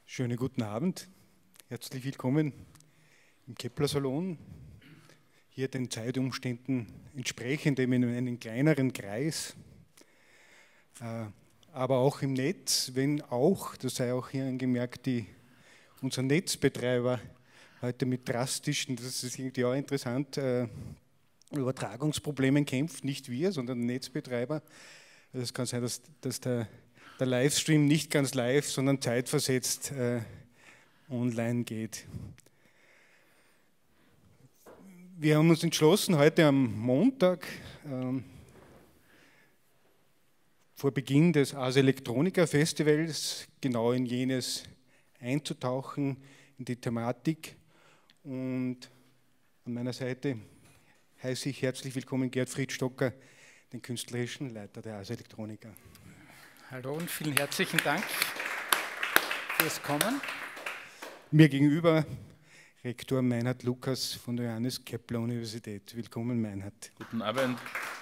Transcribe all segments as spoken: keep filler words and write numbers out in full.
Schönen guten Abend, herzlich willkommen im Kepler-Salon, hier den Zeitumständen entsprechend eben in einem kleineren Kreis, aber auch im Netz, wenn auch, das sei auch hier angemerkt, die, unser Netzbetreiber heute mit drastischen, das ist irgendwie auch interessant, Übertragungsproblemen kämpft, nicht wir, sondern der Netzbetreiber. Also es kann sein, dass, dass der der Livestream nicht ganz live, sondern zeitversetzt äh, online geht. Wir haben uns entschlossen, heute am Montag, ähm, vor Beginn des Ars Electronica Festivals, genau in jenes einzutauchen, in die Thematik. Und an meiner Seite heiße ich herzlich willkommen Gertfried Stocker, den künstlerischen Leiter der Ars Electronica. Hallo und vielen herzlichen Dank fürs Kommen. Mir gegenüber Rektor Meinhard Lukas von der Johannes Kepler Universität. Willkommen, Meinhard. Guten Abend.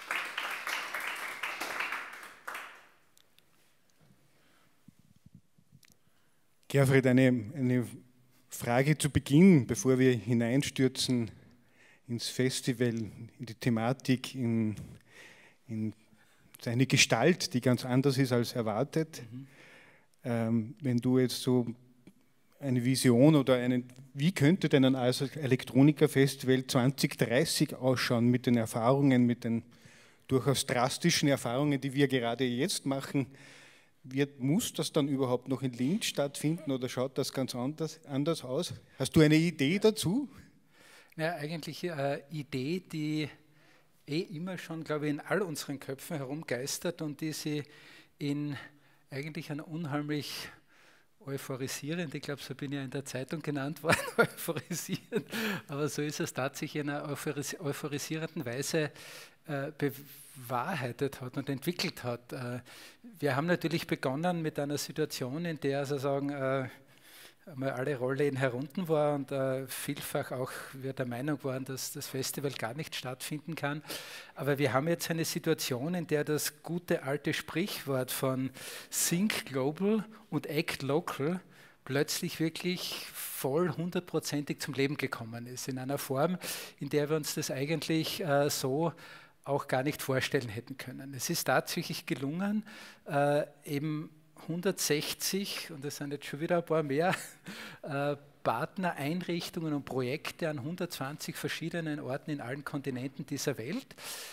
Gerfried, eine, eine Frage zu Beginn, bevor wir hineinstürzen ins Festival, in die Thematik, in, in seine Gestalt, die ganz anders ist als erwartet. Mhm. Ähm, wenn du jetzt so eine Vision oder einen, wie könnte denn ein Ars Electronica Festival zwanzig dreißig ausschauen mit den Erfahrungen, mit den durchaus drastischen Erfahrungen, die wir gerade jetzt machen? Wird, muss das dann überhaupt noch in Linz stattfinden oder schaut das ganz anders, anders aus? Hast du eine Idee dazu? Ja, eigentlich eine Idee, die eh immer schon, glaube ich, in all unseren Köpfen herumgeistert und die sie in eigentlich einer unheimlich euphorisierend, ich glaube, so bin ich ja in der Zeitung genannt worden, euphorisierend, aber so ist es tatsächlich in einer euphoris euphorisierenden Weise äh, bewahrheitet hat und entwickelt hat. Äh, wir haben natürlich begonnen mit einer Situation, in der sozusagen äh, einmal alle Rollen herunten war und äh, vielfach auch wir der Meinung waren, dass das Festival gar nicht stattfinden kann. Aber wir haben jetzt eine Situation, in der das gute alte Sprichwort von Think Global und Act Local plötzlich wirklich voll hundertprozentig zum Leben gekommen ist, in einer Form, in der wir uns das eigentlich äh, so auch gar nicht vorstellen hätten können. Es ist tatsächlich gelungen, äh, eben hundertsechzig, und das sind jetzt schon wieder ein paar mehr, äh, Partner, Einrichtungen und Projekte an hundertzwanzig verschiedenen Orten in allen Kontinenten dieser Welt,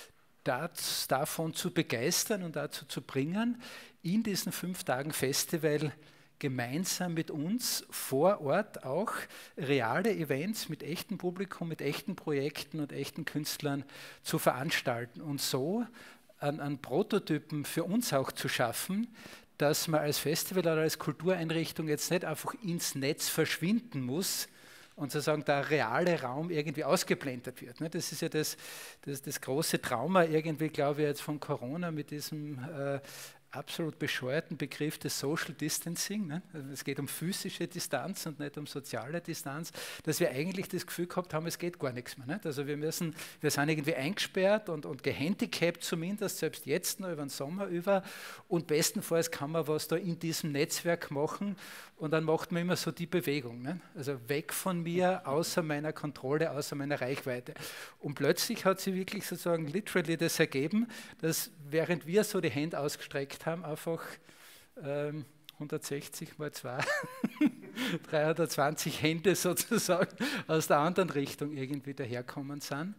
das, davon zu begeistern und dazu zu bringen, in diesen fünf Tagen Festival gemeinsam mit uns vor Ort auch reale Events mit echtem Publikum, mit echten Projekten und echten Künstlern zu veranstalten und so an, an Prototypen für uns auch zu schaffen, dass man als Festival oder als Kultureinrichtung jetzt nicht einfach ins Netz verschwinden muss und sozusagen der reale Raum irgendwie ausgeblendet wird. Das ist ja das, das, das große Trauma irgendwie, glaube ich, jetzt von Corona mit diesem äh, absolut bescheuerten Begriff des Social Distancing. Ne? Also es geht um physische Distanz und nicht um soziale Distanz, dass wir eigentlich das Gefühl gehabt haben, es geht gar nichts mehr. Nicht? Also wir müssen, wir sind irgendwie eingesperrt und, und gehandicapt zumindest, selbst jetzt noch über den Sommer über, und bestenfalls kann man was da in diesem Netzwerk machen und dann macht man immer so die Bewegung. Ne? Also weg von mir, außer meiner Kontrolle, außer meiner Reichweite. Und plötzlich hat sie wirklich sozusagen literally das ergeben, dass während wir so die Hände ausgestreckt haben, einfach ähm, hundertsechzig mal zwei, dreihundertzwanzig Hände sozusagen aus der anderen Richtung irgendwie daherkommen sind.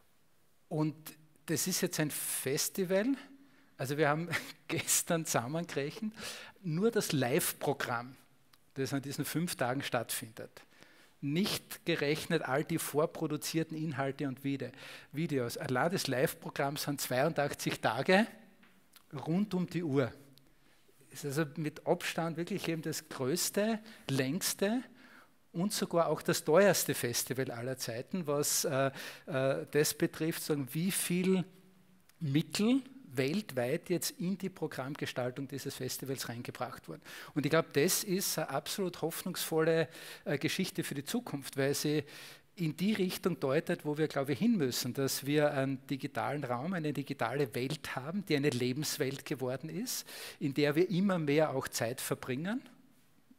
Und das ist jetzt ein Festival, also wir haben gestern zusammengerechnet, nur das Live-Programm, das an diesen fünf Tagen stattfindet, nicht gerechnet all die vorproduzierten Inhalte und Videos. Allein das Live-Programm sind zweiundachtzig Tage rund um die Uhr. Ist also mit Abstand wirklich eben das größte, längste und sogar auch das teuerste Festival aller Zeiten, was äh, äh, das betrifft, sagen, wie viel Mittel weltweit jetzt in die Programmgestaltung dieses Festivals reingebracht wurden. Und ich glaube, das ist eine absolut hoffnungsvolle äh, Geschichte für die Zukunft, weil sie in die Richtung deutet, wo wir, glaube ich, hin müssen, dass wir einen digitalen Raum, eine digitale Welt haben, die eine Lebenswelt geworden ist, in der wir immer mehr auch Zeit verbringen.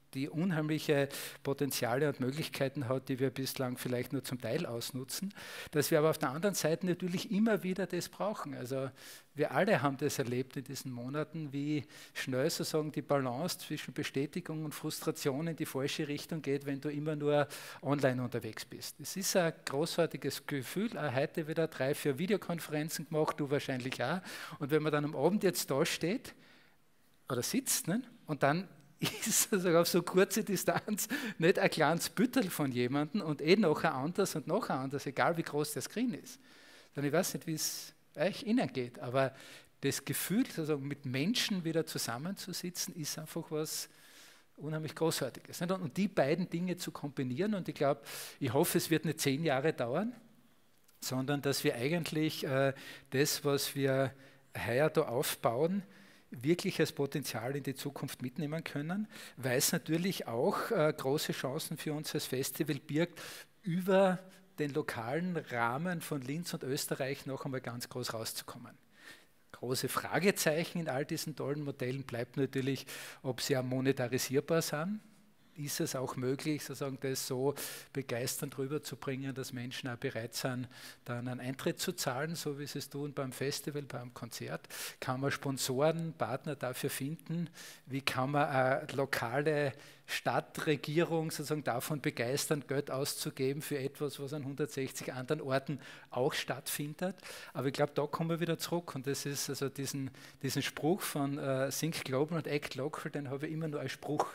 die unheimliche Potenziale und Möglichkeiten hat, die wir bislang vielleicht nur zum Teil ausnutzen, dass wir aber auf der anderen Seite natürlich immer wieder das brauchen. Also wir alle haben das erlebt in diesen Monaten, wie schnell sozusagen die Balance zwischen Bestätigung und Frustration in die falsche Richtung geht, wenn du immer nur online unterwegs bist. Es ist ein großartiges Gefühl, auch heute wieder drei, vier Videokonferenzen gemacht, du wahrscheinlich auch. Und wenn man dann am Abend jetzt da steht oder sitzt, ne, und dann ist also auf so kurze Distanz nicht ein kleines Büttel von jemandem und eh nachher anders und nachher anders, egal wie groß der Screen ist. Dann ich weiß nicht, wie es euch innen geht, aber das Gefühl, also mit Menschen wieder zusammenzusitzen, ist einfach was unheimlich Großartiges. Und die beiden Dinge zu kombinieren, und ich glaube, ich hoffe, es wird nicht zehn Jahre dauern, sondern dass wir eigentlich äh, das, was wir heuer da aufbauen, wirklich als Potenzial in die Zukunft mitnehmen können, weil es natürlich auch äh, große Chancen für uns als Festival birgt, über den lokalen Rahmen von Linz und Österreich noch einmal ganz groß rauszukommen. Große Fragezeichen in all diesen tollen Modellen bleibt natürlich, ob sie ja monetarisierbar sind. Ist es auch möglich, sozusagen das so begeisternd rüberzubringen, dass Menschen auch bereit sind, dann einen Eintritt zu zahlen, so wie sie es tun beim Festival, beim Konzert? Kann man Sponsoren, Partner dafür finden? Wie kann man eine lokale Stadtregierung sozusagen davon begeistern, Geld auszugeben für etwas, was an hundertsechzig anderen Orten auch stattfindet? Aber ich glaube, da kommen wir wieder zurück, und das ist also diesen, diesen Spruch von uh, Think Global und Act Local, den habe ich immer nur als Spruch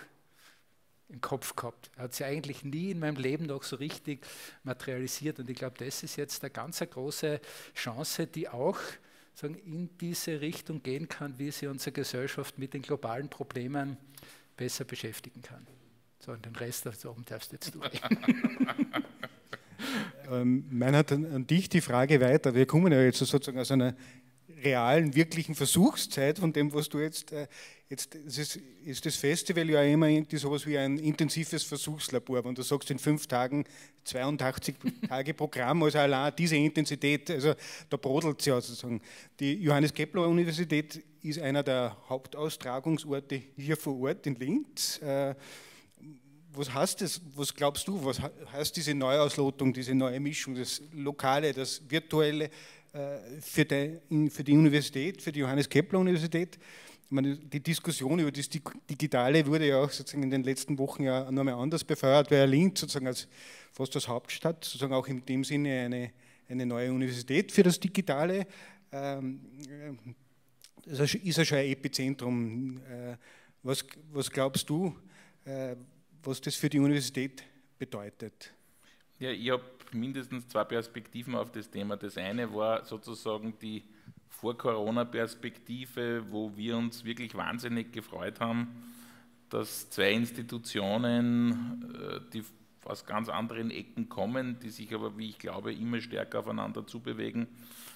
im Kopf gehabt. Er hat sich eigentlich nie in meinem Leben noch so richtig materialisiert, und ich glaube, das ist jetzt eine ganz eine große Chance, die auch sagen, in diese Richtung gehen kann, wie sie unsere Gesellschaft mit den globalen Problemen besser beschäftigen kann. So, und den Rest da oben darfst jetzt du. ähm, mein hat an, an dich die Frage weiter. Wir kommen ja jetzt sozusagen aus einer realen, wirklichen Versuchszeit von dem, was du jetzt, äh, jetzt ist, ist das Festival ja immer so etwas wie ein intensives Versuchslabor. Wenn du sagst, in fünf Tagen zweiundachtzig Tage Programm, also allein diese Intensität, also da brodelt es ja sozusagen. Die Johannes Kepler Universität ist einer der Hauptaustragungsorte hier vor Ort in Linz. Äh, was heißt das, was glaubst du, was heißt diese Neuauslotung, diese neue Mischung, das Lokale, das Virtuelle, Für die, für die Universität, für die Johannes Kepler Universität? Ich meine, die Diskussion über das Digitale wurde ja auch sozusagen in den letzten Wochen ja nochmal anders befeuert, weil Linz sozusagen als fast als Hauptstadt sozusagen auch in dem Sinne eine, eine neue Universität für das Digitale. Ähm, das ist ja schon ein Epizentrum. Was, was glaubst du, was das für die Universität bedeutet? Ja, ich habe mindestens zwei Perspektiven auf das Thema. Das eine war sozusagen die Vor-Corona-Perspektive, wo wir uns wirklich wahnsinnig gefreut haben, dass zwei Institutionen, die aus ganz anderen Ecken kommen, die sich aber, wie ich glaube, immer stärker aufeinander zubewegen,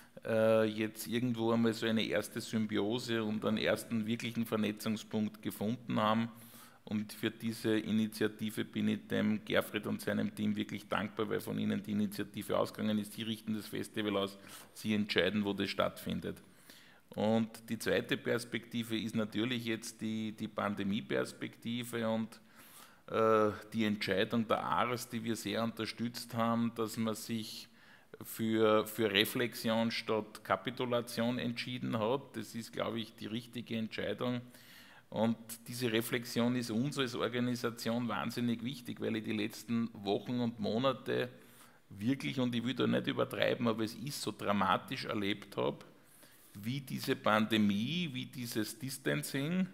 jetzt irgendwo einmal so eine erste Symbiose und einen ersten wirklichen Vernetzungspunkt gefunden haben. Und für diese Initiative bin ich dem Gerfried und seinem Team wirklich dankbar, weil von ihnen die Initiative ausgegangen ist. Sie richten das Festival aus, sie entscheiden, wo das stattfindet. Und die zweite Perspektive ist natürlich jetzt die, die Pandemie-Perspektive und äh, die Entscheidung der A R S, die wir sehr unterstützt haben, dass man sich für, für Reflexion statt Kapitulation entschieden hat. Das ist, glaube ich, die richtige Entscheidung. Und diese Reflexion ist uns als Organisation wahnsinnig wichtig, weil ich die letzten Wochen und Monate wirklich, und ich will da nicht übertreiben, aber es ist so dramatisch erlebt habe, wie diese Pandemie, wie dieses Distancing,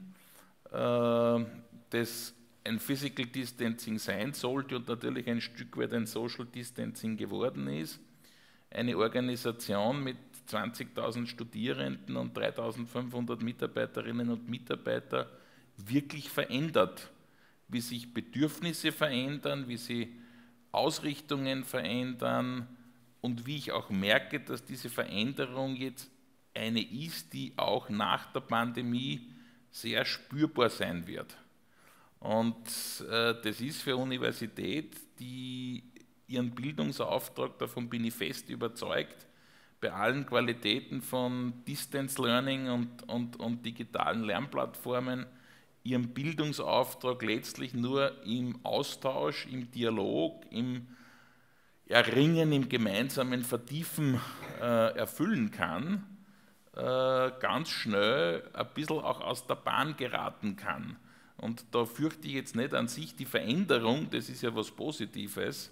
äh, das ein Physical Distancing sein sollte und natürlich ein Stück weit ein Social Distancing geworden ist. Eine Organisation mit zwanzigtausend Studierenden und dreitausendfünfhundert Mitarbeiterinnen und Mitarbeiter wirklich verändert, wie sich Bedürfnisse verändern, wie sie Ausrichtungen verändern und wie ich auch merke, dass diese Veränderung jetzt eine ist, die auch nach der Pandemie sehr spürbar sein wird. Und äh, das ist für eine Universität, die ihren Bildungsauftrag, davon bin ich fest überzeugt, bei allen Qualitäten von Distance Learning und, und, und digitalen Lernplattformen ihren Bildungsauftrag letztlich nur im Austausch, im Dialog, im Erringen, im gemeinsamen Vertiefen äh, erfüllen kann, äh, ganz schnell ein bisschen auch aus der Bahn geraten kann. Und da fürchte ich jetzt nicht an sich die Veränderung, das ist ja was Positives,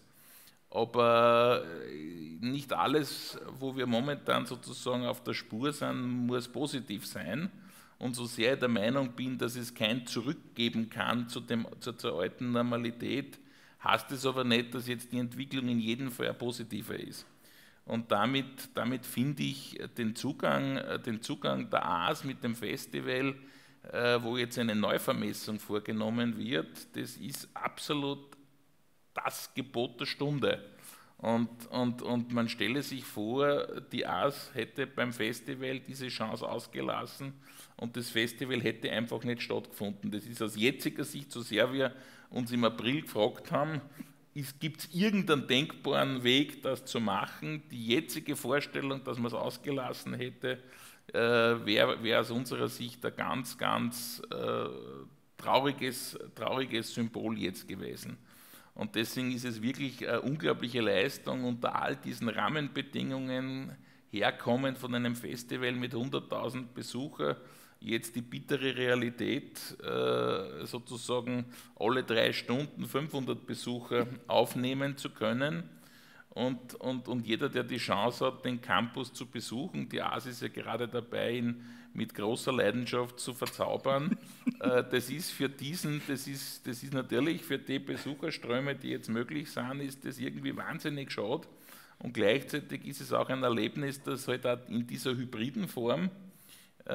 aber nicht alles, wo wir momentan sozusagen auf der Spur sind, muss positiv sein. Und so sehr ich der Meinung bin, dass es kein Zurück geben kann zu dem, zu, zur alten Normalität, heißt es aber nicht, dass jetzt die Entwicklung in jedem Fall eine positive ist. Und damit, damit finde ich den Zugang, den Zugang der A S mit dem Festival, äh, wo jetzt eine Neuvermessung vorgenommen wird, das ist absolut das Gebot der Stunde. Und, und, und man stelle sich vor, die A S hätte beim Festival diese Chance ausgelassen und das Festival hätte einfach nicht stattgefunden. Das ist aus jetziger Sicht, so sehr wir uns im April gefragt haben, gibt es irgendeinen denkbaren Weg, das zu machen? Die jetzige Vorstellung, dass man es ausgelassen hätte, äh, wäre wär aus unserer Sicht ein ganz, ganz äh, trauriges, trauriges Symbol jetzt gewesen. Und deswegen ist es wirklich eine unglaubliche Leistung, unter all diesen Rahmenbedingungen herkommen von einem Festival mit hunderttausend Besuchern, jetzt die bittere Realität, äh, sozusagen alle drei Stunden fünfhundert Besucher aufnehmen zu können. Und, und, und jeder, der die Chance hat, den Campus zu besuchen, die A S ist ja gerade dabei, ihn mit großer Leidenschaft zu verzaubern, äh, das ist für diesen, das ist, das ist natürlich für die Besucherströme, die jetzt möglich sind, ist das irgendwie wahnsinnig schade. Und gleichzeitig ist es auch ein Erlebnis, dass halt auch in dieser hybriden Form äh,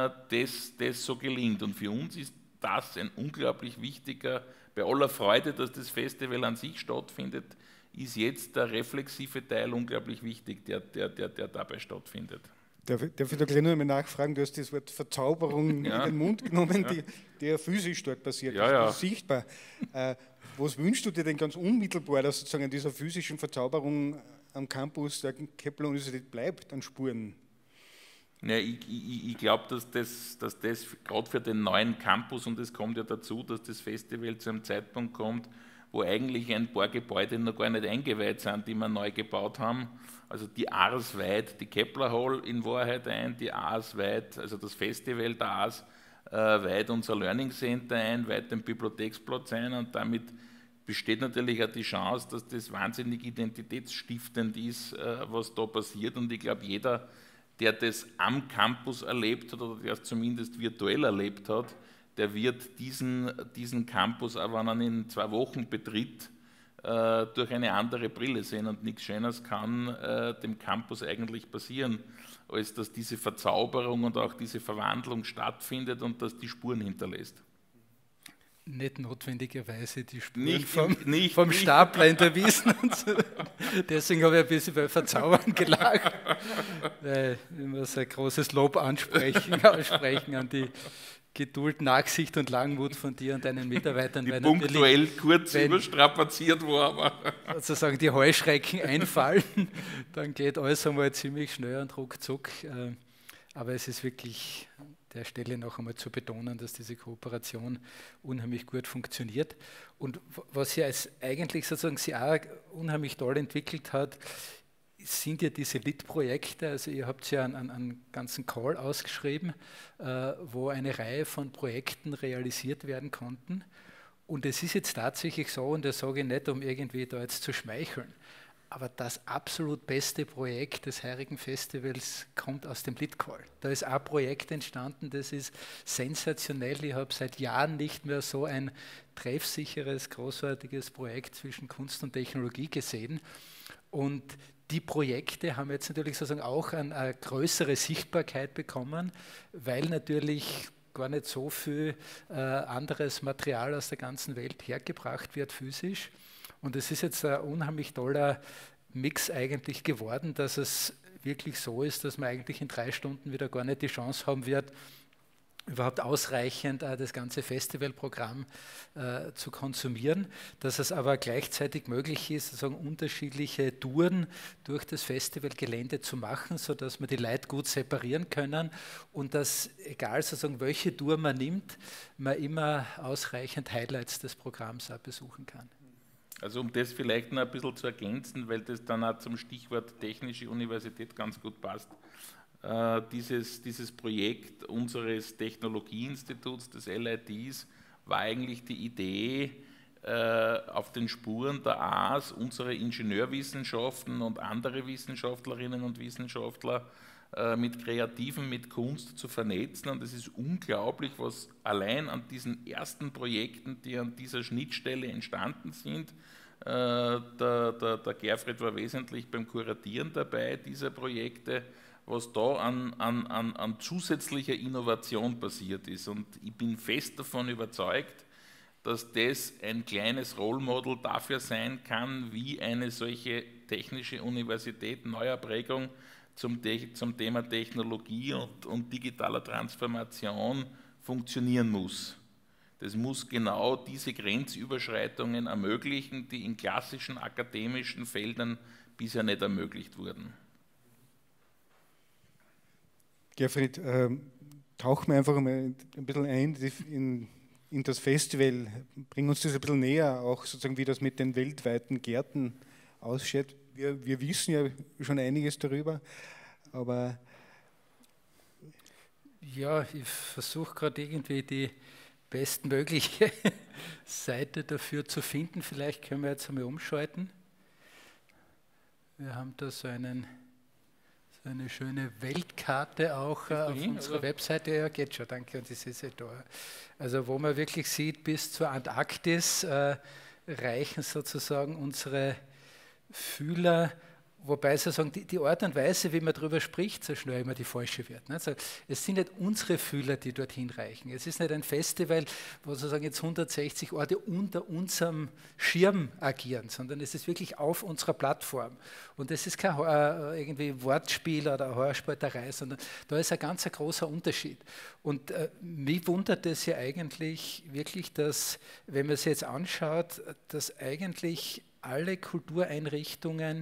das, das so gelingt. Und für uns ist das ein unglaublich wichtiger, bei aller Freude, dass das Festival an sich stattfindet, ist jetzt der reflexive Teil unglaublich wichtig, der, der, der, der dabei stattfindet. Darf, darf ich da gleich noch einmal nachfragen? Du hast das Wort Verzauberung ja. in den Mund genommen, ja. die, die ja physisch dort passiert, ja, das ja. ist sichtbar. Äh, was wünschst du dir denn ganz unmittelbar, dass sozusagen an dieser physischen Verzauberung am Campus der Kepler-Universität bleibt, an Spuren? Ja, ich ich, ich glaube, dass das, dass das gerade für den neuen Campus, und es kommt ja dazu, dass das Festival zu einem Zeitpunkt kommt, wo eigentlich ein paar Gebäude noch gar nicht eingeweiht sind, die wir neu gebaut haben. Also die A R S weiht die Kepler Hall in Wahrheit ein, die A R S weiht, also das Festival der A R S äh, weiht unser Learning Center ein, weiht den Bibliotheksplatz ein, und damit besteht natürlich auch die Chance, dass das wahnsinnig identitätsstiftend ist, äh, was da passiert. Und ich glaube, jeder, der das am Campus erlebt hat oder der es zumindest virtuell erlebt hat, der wird diesen, diesen Campus, auch wenn er ihn in zwei Wochen betritt, äh, durch eine andere Brille sehen. Und nichts Schöneres kann äh, dem Campus eigentlich passieren, als dass diese Verzauberung und auch diese Verwandlung stattfindet und dass die Spuren hinterlässt. Nicht notwendigerweise die Spuren nicht, vom, nicht, vom nicht. Stapler in der Wiesn. So. Deswegen habe ich ein bisschen bei Verzaubern gelacht, weil wir immer so ein großes Lob ansprechen, aussprechen an die Geduld, Nachsicht und Langmut von dir und deinen Mitarbeitern. Die punktuell kurz überstrapaziert war, aber sozusagen die Heuschrecken einfallen, dann geht alles einmal ziemlich schnell und ruckzuck. Aber es ist wirklich an der Stelle noch einmal zu betonen, dass diese Kooperation unheimlich gut funktioniert. Und was sie als eigentlich sozusagen sie auch unheimlich toll entwickelt hat, sind ja diese L I T-Projekte. Also ihr habt ja einen, einen ganzen Call ausgeschrieben, äh, wo eine Reihe von Projekten realisiert werden konnten. Und es ist jetzt tatsächlich so, und das sage ich nicht, um irgendwie da jetzt zu schmeicheln, aber das absolut beste Projekt des heurigen Festivals kommt aus dem L I T-Call. Da ist ein Projekt entstanden, das ist sensationell. Ich habe seit Jahren nicht mehr so ein treffsicheres, großartiges Projekt zwischen Kunst und Technologie gesehen. Und die Projekte haben jetzt natürlich sozusagen auch eine, eine größere Sichtbarkeit bekommen, weil natürlich gar nicht so viel äh, anderes Material aus der ganzen Welt hergebracht wird physisch. Und es ist jetzt ein unheimlich toller Mix eigentlich geworden, dass es wirklich so ist, dass man eigentlich in drei Stunden wieder gar nicht die Chance haben wird, überhaupt ausreichend äh, das ganze Festivalprogramm äh, zu konsumieren, dass es aber gleichzeitig möglich ist, sozusagen unterschiedliche Touren durch das Festivalgelände zu machen, sodass wir die Leute gut separieren können und dass, egal sozusagen welche Tour man nimmt, man immer ausreichend Highlights des Programms auch besuchen kann. Also um das vielleicht noch ein bisschen zu ergänzen, weil das dann auch zum Stichwort Technische Universität ganz gut passt. Uh, dieses, dieses Projekt unseres Technologieinstituts, des L I Ts, war eigentlich die Idee, uh, auf den Spuren der A A S unsere Ingenieurwissenschaften und andere Wissenschaftlerinnen und Wissenschaftler uh, mit Kreativen, mit Kunst zu vernetzen. Und es ist unglaublich, was allein an diesen ersten Projekten, die an dieser Schnittstelle entstanden sind, uh, der, der, der Gerfried war wesentlich beim Kuratieren dabei dieser Projekte, was da an, an, an, an zusätzlicher Innovation passiert ist. Und ich bin fest davon überzeugt, dass das ein kleines Role Model dafür sein kann, wie eine solche technische Universität neuer Prägung zum, zum Thema Technologie und, und digitaler Transformation funktionieren muss. Das muss genau diese Grenzüberschreitungen ermöglichen, die in klassischen akademischen Feldern bisher nicht ermöglicht wurden. Gerfried, äh, tauchen wir einfach mal ein bisschen ein in, in das Festival, bring uns das ein bisschen näher, auch sozusagen wie das mit den weltweiten Gärten ausschaut. Wir, wir wissen ja schon einiges darüber, aber... Ja, ich versuche gerade irgendwie die bestmögliche Seite dafür zu finden. Vielleicht können wir jetzt einmal umschalten. Wir haben da so einen... eine schöne Weltkarte auch äh, auf hin, unserer oder? Webseite. Ja, geht schon, danke. Und das ist ja da. Also wo man wirklich sieht, bis zur Antarktis äh, reichen sozusagen unsere Fühler, wobei sozusagen die, die Art und Weise, wie man darüber spricht, so schnell immer die falsche wird. Ne? Also es sind nicht unsere Fühler, die dorthin reichen. Es ist nicht ein Festival, wo sozusagen jetzt hundertsechzig Orte unter unserem Schirm agieren, sondern es ist wirklich auf unserer Plattform. Und es ist kein äh, irgendwie Wortspiel oder Heuerspalterei, sondern da ist ein ganz ein großer Unterschied. Und äh, mich wundert es ja eigentlich wirklich, dass, wenn man es jetzt anschaut, dass eigentlich alle Kultureinrichtungen,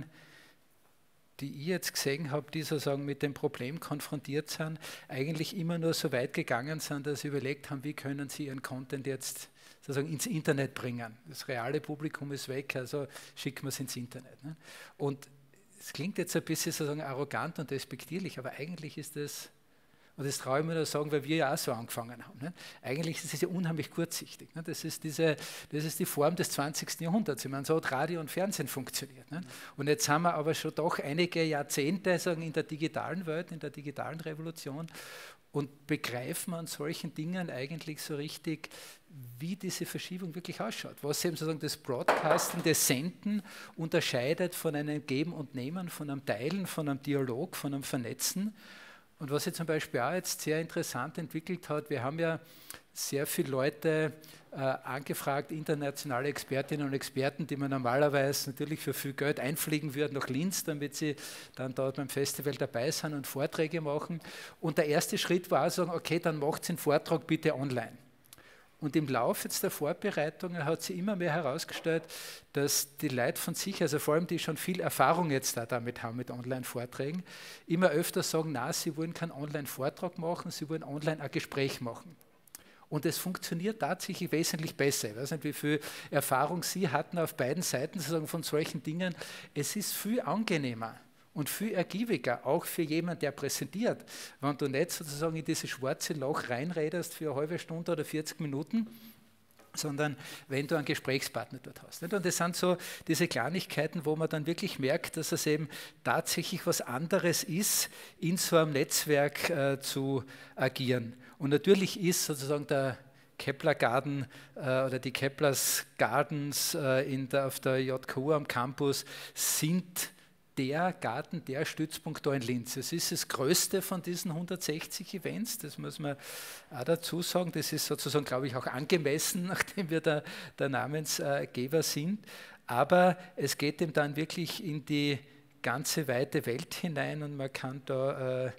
die ich jetzt gesehen habe, die sozusagen mit dem Problem konfrontiert sind, eigentlich immer nur so weit gegangen sind, dass sie überlegt haben, wie können sie ihren Content jetzt sozusagen ins Internet bringen. Das reale Publikum ist weg, also schicken wir es ins Internet. Ne? Und es klingt jetzt ein bisschen sozusagen arrogant und despektierlich, aber eigentlich ist das, und das traue ich mir nur sagen, weil wir ja auch so angefangen haben. Ne? Eigentlich ist es ja unheimlich kurzsichtig. Ne? Das ist diese, das ist die Form des zwanzigsten Jahrhunderts. Ich meine, so hat Radio und Fernsehen funktioniert. Ne? Und jetzt haben wir aber schon doch einige Jahrzehnte sagen, in der digitalen Welt, in der digitalen Revolution und begreifen an solchen Dingen eigentlich so richtig, wie diese Verschiebung wirklich ausschaut. Was eben sozusagen das Broadcasten, das Senden unterscheidet von einem Geben und Nehmen, von einem Teilen, von einem Dialog, von einem Vernetzen. Und was sich zum Beispiel auch jetzt sehr interessant entwickelt hat, wir haben ja sehr viele Leute äh, angefragt, internationale Expertinnen und Experten, die man normalerweise natürlich für viel Geld einfliegen würden nach Linz, damit sie dann dort beim Festival dabei sind und Vorträge machen. Und der erste Schritt war sagen, okay, dann macht den Vortrag bitte online. Und im Laufe jetzt der Vorbereitungen hat sich immer mehr herausgestellt, dass die Leute von sich, also vor allem die schon viel Erfahrung jetzt da damit haben mit Online-Vorträgen, immer öfter sagen, na, sie wollen keinen Online-Vortrag machen, sie wollen online ein Gespräch machen. Und es funktioniert tatsächlich wesentlich besser. Ich weiß nicht, wie viel Erfahrung Sie hatten auf beiden Seiten sozusagen von solchen Dingen. Es ist viel angenehmer und viel ergiebiger, auch für jemanden, der präsentiert, wenn du nicht sozusagen in dieses schwarze Loch reinredest für eine halbe Stunde oder vierzig Minuten, sondern wenn du einen Gesprächspartner dort hast. Und das sind so diese Kleinigkeiten, wo man dann wirklich merkt, dass es eben tatsächlich was anderes ist, in so einem Netzwerk äh, zu agieren. Und natürlich ist sozusagen der Kepler Garden äh, oder die Keplers Gardens äh, in der, auf der J K U am Campus sind der Garten, der Stützpunkt da in Linz. Es ist das größte von diesen hundertsechzig Events, das muss man auch dazu sagen. Das ist sozusagen, glaube ich, auch angemessen, nachdem wir der, der Namensgeber sind. Aber es geht eben dann wirklich in die ganze weite Welt hinein und man kann da äh,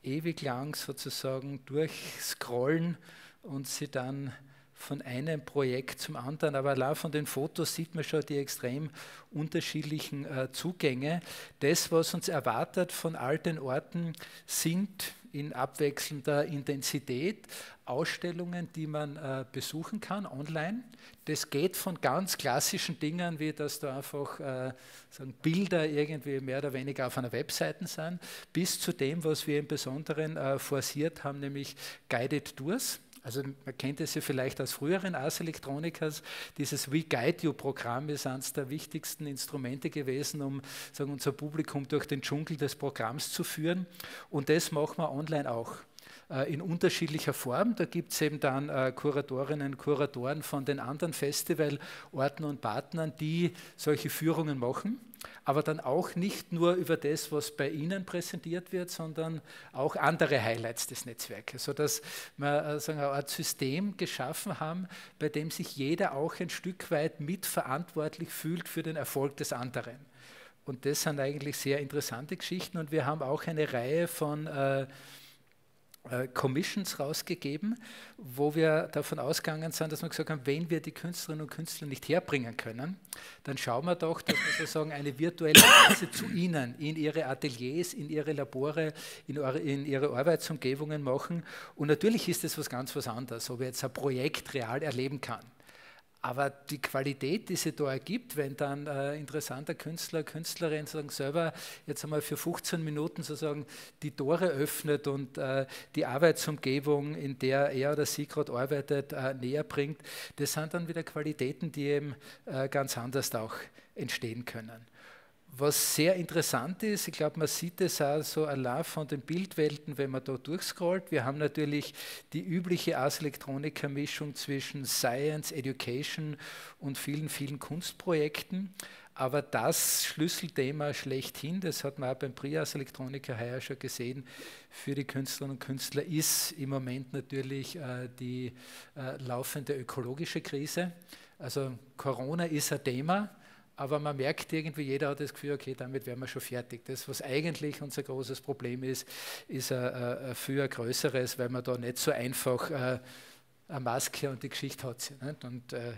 ewig lang sozusagen durchscrollen und sie dann von einem Projekt zum anderen, aber allein von den Fotos sieht man schon die extrem unterschiedlichen äh, Zugänge. Das, was uns erwartet von all den Orten, sind in abwechselnder Intensität Ausstellungen, die man äh, besuchen kann online. Das geht von ganz klassischen Dingen, wie dass da einfach äh, sagen Bilder irgendwie mehr oder weniger auf einer Webseite sind, bis zu dem, was wir im Besonderen äh, forciert haben, nämlich Guided Tours. Also man kennt es ja vielleicht aus früheren Ars Electronicas, dieses We Guide You-Programm ist eines der wichtigsten Instrumente gewesen, um sagen, unser Publikum durch den Dschungel des Programms zu führen. Und das machen wir online auch äh, in unterschiedlicher Form. Da gibt es eben dann äh, Kuratorinnen und Kuratoren von den anderen Festivalorten und Partnern, die solche Führungen machen. Aber dann auch nicht nur über das, was bei Ihnen präsentiert wird, sondern auch andere Highlights des Netzwerkes, sodass wir äh, sagen, eine Art System geschaffen haben, bei dem sich jeder auch ein Stück weit mitverantwortlich fühlt für den Erfolg des anderen. Und das sind eigentlich sehr interessante Geschichten und wir haben auch eine Reihe von äh, Commissions rausgegeben, wo wir davon ausgegangen sind, dass wir gesagt haben, wenn wir die Künstlerinnen und Künstler nicht herbringen können, dann schauen wir doch, dass wir sozusagen eine virtuelle Reise zu ihnen, in ihre Ateliers, in ihre Labore, in, eure, in ihre Arbeitsumgebungen machen. Und natürlich ist das was ganz was anderes, ob ich jetzt ein Projekt real erleben kann. Aber die Qualität, die sie da ergibt, wenn dann ein äh, interessanter Künstler, Künstlerin sagen, selber jetzt einmal für fünfzehn Minuten sozusagen die Tore öffnet und äh, die Arbeitsumgebung, in der er oder sie gerade arbeitet, äh, näher bringt, das sind dann wieder Qualitäten, die eben äh, ganz anders auch entstehen können. Was sehr interessant ist, ich glaube, man sieht es auch so allein von den Bildwelten, wenn man da durchscrollt. Wir haben natürlich die übliche Ars Electronica-Mischung zwischen Science, Education und vielen, vielen Kunstprojekten. Aber das Schlüsselthema schlechthin, das hat man auch beim Prix Ars Electronica heuer schon gesehen, für die Künstlerinnen und Künstler ist im Moment natürlich äh, die äh, laufende ökologische Krise. Also Corona ist ein Thema. Aber man merkt irgendwie, jeder hat das Gefühl, okay, damit wären wir schon fertig. Das, was eigentlich unser großes Problem ist, ist ein, ein viel größeres, weil man da nicht so einfach äh, eine Maske und die Geschichte hat. Sie, nicht? Und äh,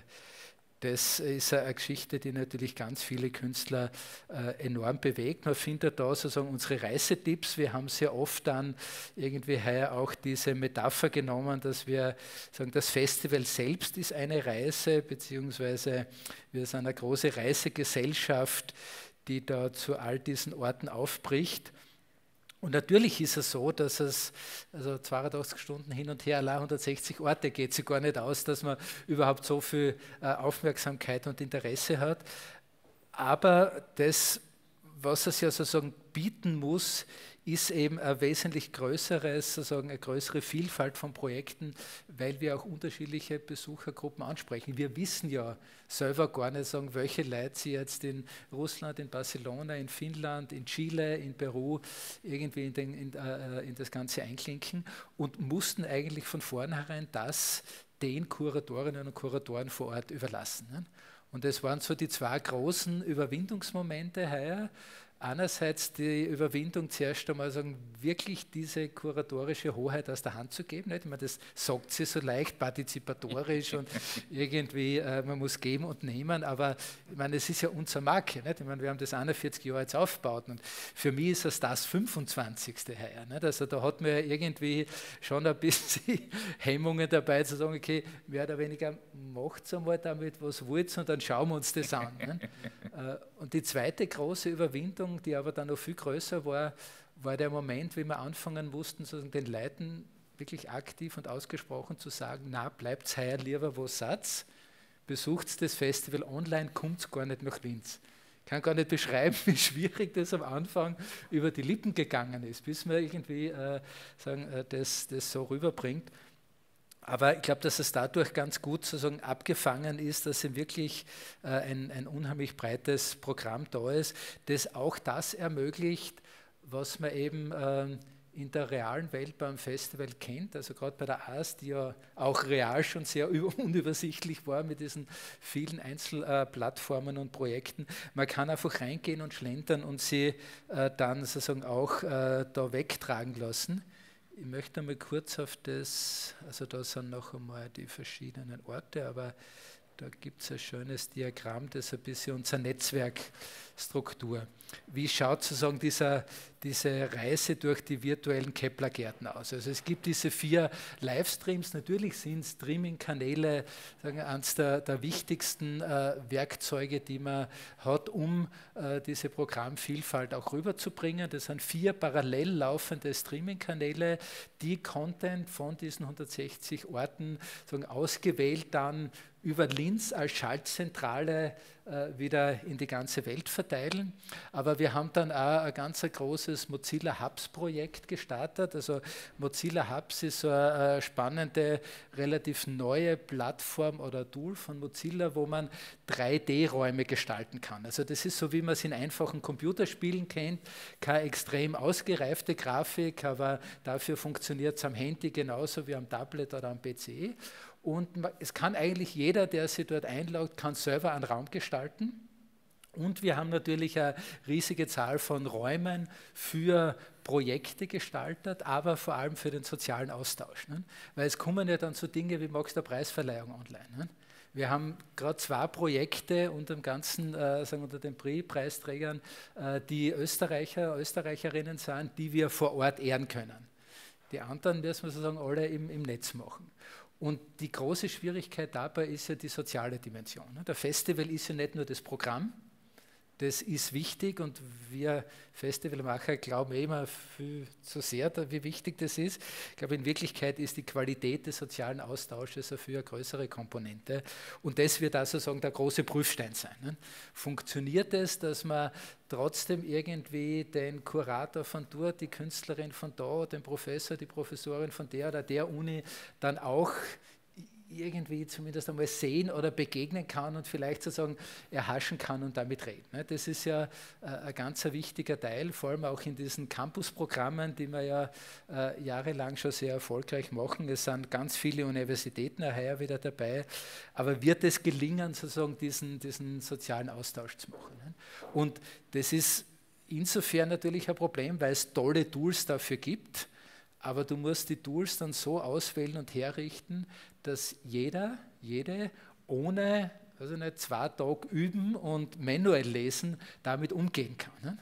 das ist eine Geschichte, die natürlich ganz viele Künstler äh, enorm bewegt. Man findet da sozusagen unsere Reisetipps. Wir haben sehr oft dann irgendwie heuer auch diese Metapher genommen, dass wir sagen, das Festival selbst ist eine Reise, beziehungsweise wir sind eine große Reisegesellschaft, die da zu all diesen Orten aufbricht. Und natürlich ist es so, dass es also zweiundachtzig Stunden hin und her, allein hundertsechzig Orte geht sich gar nicht aus, dass man überhaupt so viel äh, Aufmerksamkeit und Interesse hat. Aber das, was es ja sozusagen bieten muss, ist eben ein wesentlich größeres, sozusagen eine größere Vielfalt von Projekten, weil wir auch unterschiedliche Besuchergruppen ansprechen. Wir wissen ja selber gar nicht, sagen, welche Leute sie jetzt in Russland, in Barcelona, in Finnland, in Chile, in Peru irgendwie in, den, in, äh, in das Ganze einklinken und mussten eigentlich von vornherein das den Kuratorinnen und Kuratoren vor Ort überlassen. Ne? Und das waren so die zwei großen Überwindungsmomente heuer. Einerseits die Überwindung, zuerst einmal sagen, wirklich diese kuratorische Hoheit aus der Hand zu geben. Nicht? Ich meine, das sagt sie so leicht, partizipatorisch und irgendwie, äh, man muss geben und nehmen, aber ich meine, es ist ja unsere Marke. Nicht? Ich meine, wir haben das einundvierzig Jahre jetzt aufgebaut und für mich ist es das fünfundzwanzigste heuer. Nicht? Also da hat man ja irgendwie schon ein bisschen Hemmungen dabei zu sagen, okay, mehr oder weniger macht es einmal damit, was wollt und dann schauen wir uns das an. Nicht? Und die zweite große Überwindung, die aber dann noch viel größer war, war der Moment, wie wir anfangen mussten, sozusagen den Leuten wirklich aktiv und ausgesprochen zu sagen, na, bleibt heuer lieber wo Satz, besucht das Festival online, kommt gar nicht nach Linz. Ich kann gar nicht beschreiben, wie schwierig das am Anfang über die Lippen gegangen ist, bis man irgendwie äh, sagen, äh, das, das so rüberbringt. Aber ich glaube, dass es dadurch ganz gut sozusagen abgefangen ist, dass eben wirklich äh, ein, ein unheimlich breites Programm da ist, das auch das ermöglicht, was man eben äh, in der realen Welt beim Festival kennt. Also gerade bei der Ars, die ja auch real schon sehr unübersichtlich war mit diesen vielen Einzelplattformen äh, und Projekten. Man kann einfach reingehen und schlendern und sie äh, dann sozusagen auch äh, da wegtragen lassen. ich möchte mal kurz auf das, also da sind noch einmal die verschiedenen Orte, aber da gibt es ein schönes Diagramm, das ein bisschen unsere Netzwerkstruktur. Wie schaut sozusagen dieser, diese Reise durch die virtuellen Kepler-Gärten aus? Also es gibt diese vier Livestreams, natürlich sind Streaming-Kanäle eines der, der wichtigsten äh, Werkzeuge, die man hat, um äh, diese Programmvielfalt auch rüberzubringen. Das sind vier parallel laufende Streaming-Kanäle, die Content von diesen hundertsechzig Orten sagen, ausgewählt dann über Linz als Schaltzentrale äh, wieder in die ganze Welt verteilen. Aber wir haben dann auch ein ganz ein großes Mozilla Hubs-Projekt gestartet. Also Mozilla Hubs ist so eine spannende, relativ neue Plattform oder Tool von Mozilla, wo man drei D-Räume gestalten kann. Also das ist so, wie man es in einfachen Computerspielen kennt, keine extrem ausgereifte Grafik, aber dafür funktioniert es am Handy genauso wie am Tablet oder am P C. Und es kann eigentlich jeder, der sich dort einloggt, kann selber einen Raum gestalten. Und wir haben natürlich eine riesige Zahl von Räumen für Projekte gestaltet, aber vor allem für den sozialen Austausch. Ne? Weil es kommen ja dann so Dinge wie Max der Preisverleihung online. Ne? Wir haben gerade zwei Projekte unter dem ganzen, äh, sagen wir, unter den Preisträgern, äh, die Österreicher, Österreicherinnen sind, die wir vor Ort ehren können. Die anderen müssen wir sozusagen alle im, im Netz machen. Und die große Schwierigkeit dabei ist ja die soziale Dimension. Der Festival ist ja nicht nur das Programm, das ist wichtig und wir Festivalmacher glauben immer viel zu sehr, wie wichtig das ist. Ich glaube, in Wirklichkeit ist die Qualität des sozialen Austausches eine viel größere Komponente und das wird also sagen, der große Prüfstein sein. Ne? Funktioniert es, dass man trotzdem irgendwie den Kurator von dort, die Künstlerin von da, den Professor, die Professorin von der oder der Uni dann auch irgendwie zumindest einmal sehen oder begegnen kann und vielleicht sozusagen erhaschen kann und damit reden. Das ist ja ein ganz wichtiger Teil, vor allem auch in diesen Campusprogrammen, die wir ja äh, jahrelang schon sehr erfolgreich machen. Es sind ganz viele Universitäten heuer wieder dabei, aber wird es gelingen, sozusagen diesen, diesen sozialen Austausch zu machen? Und das ist insofern natürlich ein Problem, weil es tolle Tools dafür gibt, aber du musst die Tools dann so auswählen und herrichten, dass jeder, jede ohne also nicht zwei Tage üben und manuell lesen damit umgehen kann. Ne?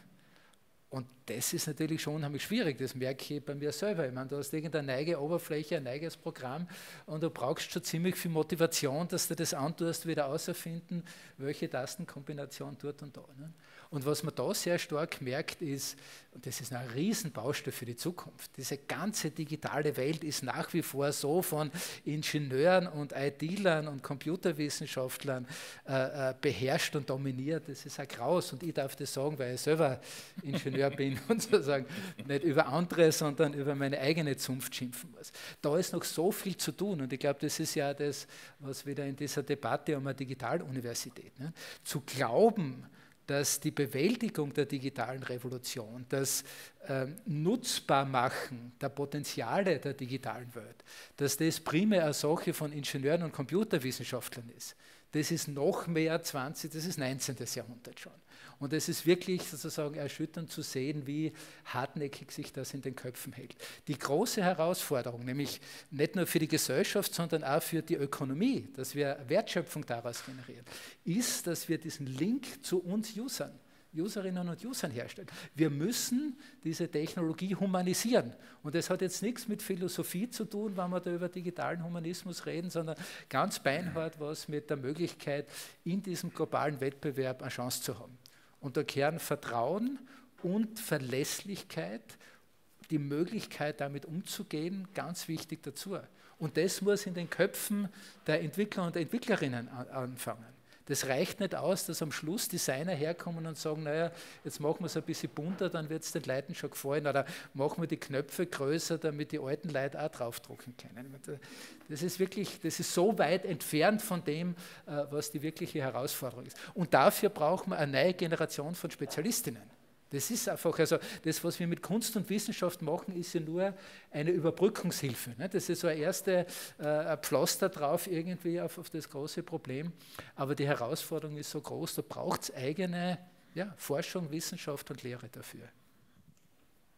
Und das ist natürlich schon unheimlich schwierig, das merke ich bei mir selber. Ich meine, du hast irgendeine neue Oberfläche, ein neues Programm und du brauchst schon ziemlich viel Motivation, dass du das antust, wieder außerfinden, welche Tastenkombination dort und da. Ne? Und was man da sehr stark merkt ist, und das ist ein Riesenbaustein für die Zukunft, diese ganze digitale Welt ist nach wie vor so von Ingenieuren und I T-Lern und Computerwissenschaftlern äh, beherrscht und dominiert. Das ist ein Graus und ich darf das sagen, weil ich selber Ingenieur bin und sozusagen nicht über andere, sondern über meine eigene Zunft schimpfen muss. Da ist noch so viel zu tun und ich glaube, das ist ja das, was wieder in dieser Debatte um eine Digitaluniversität, ne? Zu glauben, dass die Bewältigung der digitalen Revolution, das äh, Nutzbarmachen der Potenziale der digitalen Welt, dass das primär eine Sache von Ingenieuren und Computerwissenschaftlern ist. Das ist noch mehr zwanzig, das ist neunzehnten Jahrhundert schon. Und es ist wirklich sozusagen erschütternd zu sehen, wie hartnäckig sich das in den Köpfen hält. Die große Herausforderung, nämlich nicht nur für die Gesellschaft, sondern auch für die Ökonomie, dass wir Wertschöpfung daraus generieren, ist, dass wir diesen Link zu uns Usern, Userinnen und Usern herstellen. Wir müssen diese Technologie humanisieren. Und das hat jetzt nichts mit Philosophie zu tun, wenn wir da über digitalen Humanismus reden, sondern ganz beinhart was mit der Möglichkeit, in diesem globalen Wettbewerb eine Chance zu haben. Und da gehören Vertrauen und Verlässlichkeit, die Möglichkeit, damit umzugehen, ganz wichtig dazu. Und das muss in den Köpfen der Entwickler und der Entwicklerinnen anfangen. Das reicht nicht aus, dass am Schluss Designer herkommen und sagen, naja, jetzt machen wir es ein bisschen bunter, dann wird es den Leuten schon gefallen, oder machen wir die Knöpfe größer, damit die alten Leute auch draufdrucken können. Das ist wirklich, das ist so weit entfernt von dem, was die wirkliche Herausforderung ist. Und dafür brauchen wir eine neue Generation von Spezialistinnen. Das ist einfach, also das, was wir mit Kunst und Wissenschaft machen, ist ja nur eine Überbrückungshilfe. Ne? Das ist so ein erster äh, Pflaster drauf irgendwie auf, auf das große Problem. Aber die Herausforderung ist so groß, da braucht es eigene ja, Forschung, Wissenschaft und Lehre dafür.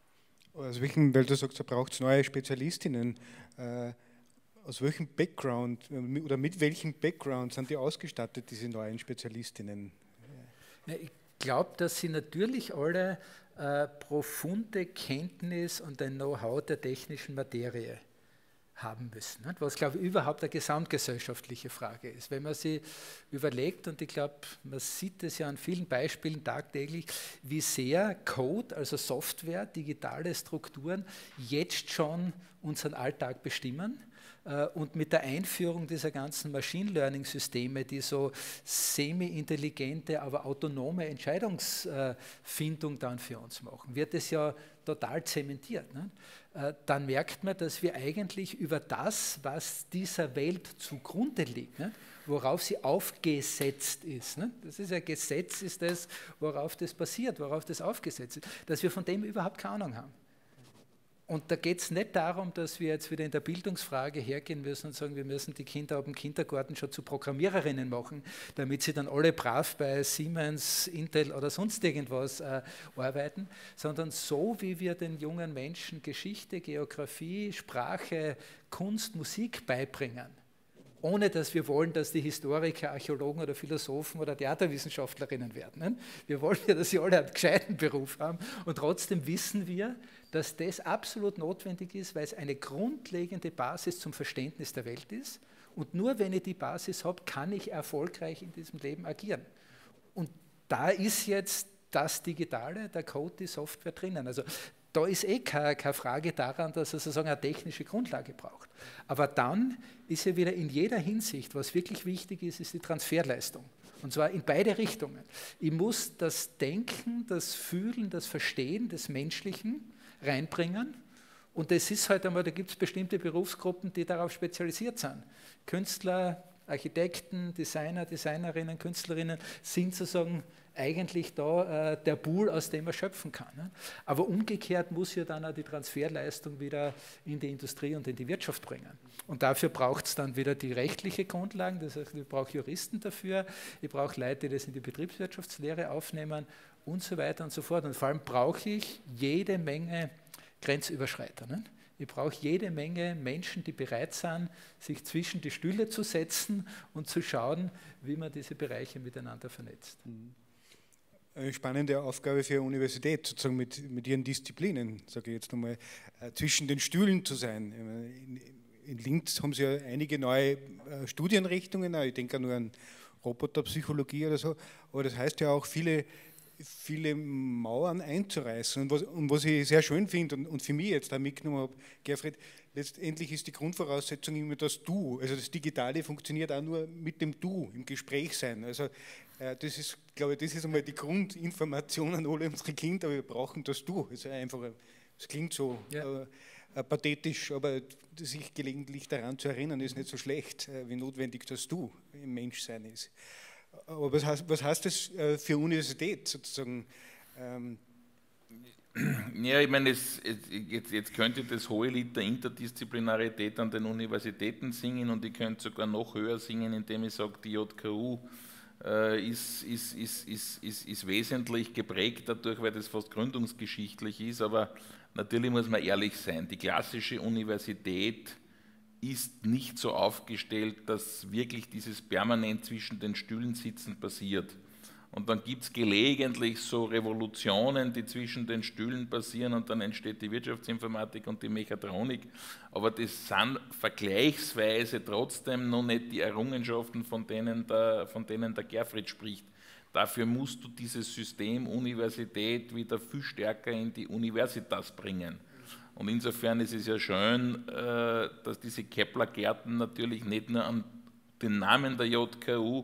Aus welchem, weil du sagst, da braucht es neue Spezialistinnen, äh, aus welchem Background oder mit welchem Background sind die ausgestattet, diese neuen Spezialistinnen? Ja, ich glaube, dass sie natürlich alle äh, profunde Kenntnis und ein Know-how der technischen Materie haben müssen, nicht? Was, glaube ich, überhaupt eine gesamtgesellschaftliche Frage ist. Wenn man sie überlegt, und ich glaube, man sieht es ja an vielen Beispielen tagtäglich, wie sehr Code, also Software, digitale Strukturen jetzt schon unseren Alltag bestimmen. Und mit der Einführung dieser ganzen Machine Learning Systeme, die so semi-intelligente, aber autonome Entscheidungsfindung dann für uns machen, wird es ja total zementiert. Ne? Dann merkt man, dass wir eigentlich über das, was dieser Welt zugrunde liegt, ne? Worauf sie aufgesetzt ist, ne? Das ist ein Gesetz, ist das, worauf das basiert, worauf das aufgesetzt ist, dass wir von dem überhaupt keine Ahnung haben. Und da geht es nicht darum, dass wir jetzt wieder in der Bildungsfrage hergehen müssen und sagen, wir müssen die Kinder ab dem Kindergarten schon zu Programmiererinnen machen, damit sie dann alle brav bei Siemens, Intel oder sonst irgendwas äh, arbeiten, sondern so, wie wir den jungen Menschen Geschichte, Geografie, Sprache, Kunst, Musik beibringen. Ohne dass wir wollen, dass die Historiker, Archäologen oder Philosophen oder Theaterwissenschaftlerinnen werden. Ne? Wir wollen ja, dass sie alle einen gescheiten Beruf haben und trotzdem wissen wir, dass das absolut notwendig ist, weil es eine grundlegende Basis zum Verständnis der Welt ist und nur wenn ich die Basis habe, kann ich erfolgreich in diesem Leben agieren. Und da ist jetzt das Digitale, der Code, die Software drinnen. Also da ist eh keine, keine Frage daran, dass er sozusagen eine technische Grundlage braucht. Aber dann ist ja wieder in jeder Hinsicht, was wirklich wichtig ist, ist die Transferleistung. Und zwar in beide Richtungen. Ich muss das Denken, das Fühlen, das Verstehen des Menschlichen reinbringen. Und das ist halt einmal, da gibt es bestimmte Berufsgruppen, die darauf spezialisiert sind. Künstler, Architekten, Designer, Designerinnen, Künstlerinnen sind sozusagen eigentlich da äh, der Pool, aus dem man schöpfen kann. Ne? Aber umgekehrt muss ja dann auch die Transferleistung wieder in die Industrie und in die Wirtschaft bringen. Und dafür braucht es dann wieder die rechtliche Grundlagen, das heißt, ich brauche Juristen dafür, ich brauche Leute, die das in die Betriebswirtschaftslehre aufnehmen und so weiter und so fort. Und vor allem brauche ich jede Menge Grenzüberschreiter. Ne? Ich brauche jede Menge Menschen, die bereit sind, sich zwischen die Stühle zu setzen und zu schauen, wie man diese Bereiche miteinander vernetzt. Eine spannende Aufgabe für eine Universität, sozusagen mit, mit ihren Disziplinen, sage ich jetzt nochmal, äh, zwischen den Stühlen zu sein. In, in Linz haben sie ja einige neue äh, Studienrichtungen, ich denke nur an Roboterpsychologie oder so, aber das heißt ja auch viele viele Mauern einzureißen. Und was, und was ich sehr schön finde und, und für mich jetzt da mitgenommen habe, Gerfried, letztendlich ist die Grundvoraussetzung immer das Du. Also das Digitale funktioniert auch nur mit dem Du, im Gespräch sein. Also äh, das ist, glaube ich, das ist einmal die Grundinformation an alle unsere Kinder, wir brauchen das Du. Also einfach, es klingt so ja. äh, pathetisch, aber sich gelegentlich daran zu erinnern, ist nicht so schlecht, äh, wie notwendig das Du im Menschsein ist. Aber was heißt, was heißt das für Universität sozusagen? Ähm ja, ich meine, es, es, jetzt, jetzt könnte das hohe Lied der Interdisziplinarität an den Universitäten singen und ich könnte sogar noch höher singen, indem ich sage, die J K U äh, ist, ist, ist, ist, ist, ist wesentlich geprägt dadurch, weil das fast gründungsgeschichtlich ist, aber natürlich muss man ehrlich sein, die klassische Universität ist nicht so aufgestellt, dass wirklich dieses permanent zwischen den Stühlen sitzen passiert. Und dann gibt es gelegentlich so Revolutionen, die zwischen den Stühlen passieren und dann entsteht die Wirtschaftsinformatik und die Mechatronik. Aber das sind vergleichsweise trotzdem noch nicht die Errungenschaften, von denen der, von denen der Gerfried spricht. Dafür musst du dieses System Universität wieder viel stärker in die Universitas bringen. Und insofern ist es ja schön, dass diese Kepler-Gärten natürlich nicht nur an den Namen der J K U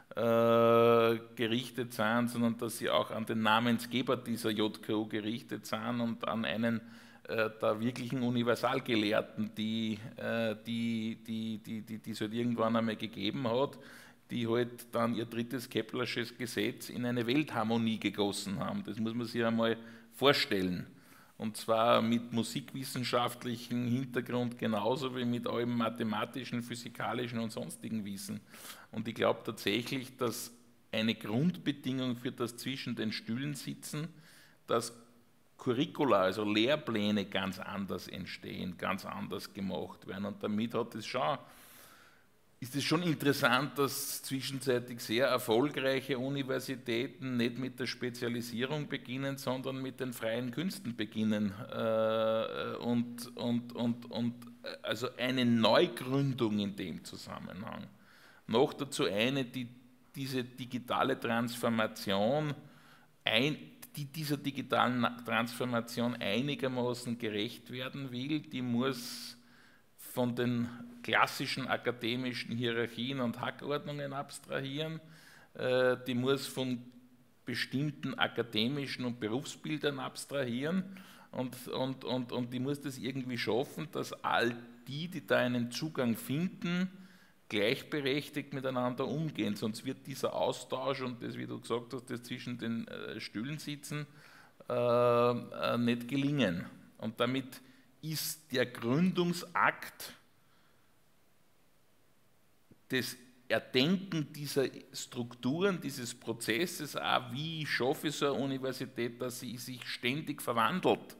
gerichtet sind, sondern dass sie auch an den Namensgeber dieser J K U gerichtet sind und an einen der wirklichen Universalgelehrten, die, die, die, die, die, die es halt irgendwann einmal gegeben hat, die halt dann ihr drittes Keplersches Gesetz in eine Weltharmonie gegossen haben. Das muss man sich einmal vorstellen. Und zwar mit musikwissenschaftlichem Hintergrund genauso wie mit allem mathematischen, physikalischen und sonstigen Wissen. Und ich glaube tatsächlich, dass eine Grundbedingung für das zwischen den Stühlen sitzen, dass Curricula, also Lehrpläne ganz anders entstehen, ganz anders gemacht werden. Und damit hat es schon, ist es schon interessant, dass zwischenzeitlich sehr erfolgreiche Universitäten nicht mit der Spezialisierung beginnen, sondern mit den freien Künsten beginnen. Und, und, und, und also eine Neugründung in dem Zusammenhang. Noch dazu eine, die diese digitale Transformation, ein, die dieser digitalen Transformation einigermaßen gerecht werden will, die muss von den klassischen akademischen Hierarchien und Hackordnungen abstrahieren, äh, die muss von bestimmten akademischen und Berufsbildern abstrahieren und, und, und, und die muss das irgendwie schaffen, dass all die, die da einen Zugang finden, gleichberechtigt miteinander umgehen, sonst wird dieser Austausch und das, wie du gesagt hast, das zwischen den äh, Stühlen sitzen, äh, äh, nicht gelingen. Und damit ist der Gründungsakt, das Erdenken dieser Strukturen, dieses Prozesses, auch wie schaffe ich so eine Universität, dass sie sich ständig verwandelt,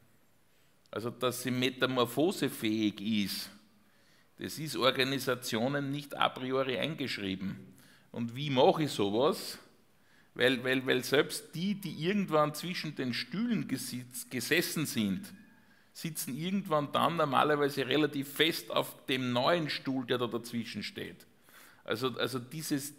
also dass sie metamorphosefähig ist. Das ist Organisationen nicht a priori eingeschrieben. Und wie mache ich sowas? Weil, weil, weil selbst die, die irgendwann zwischen den Stühlen gesitz, gesessen sind, sitzen irgendwann dann normalerweise relativ fest auf dem neuen Stuhl, der da dazwischen steht. Also, also dieses,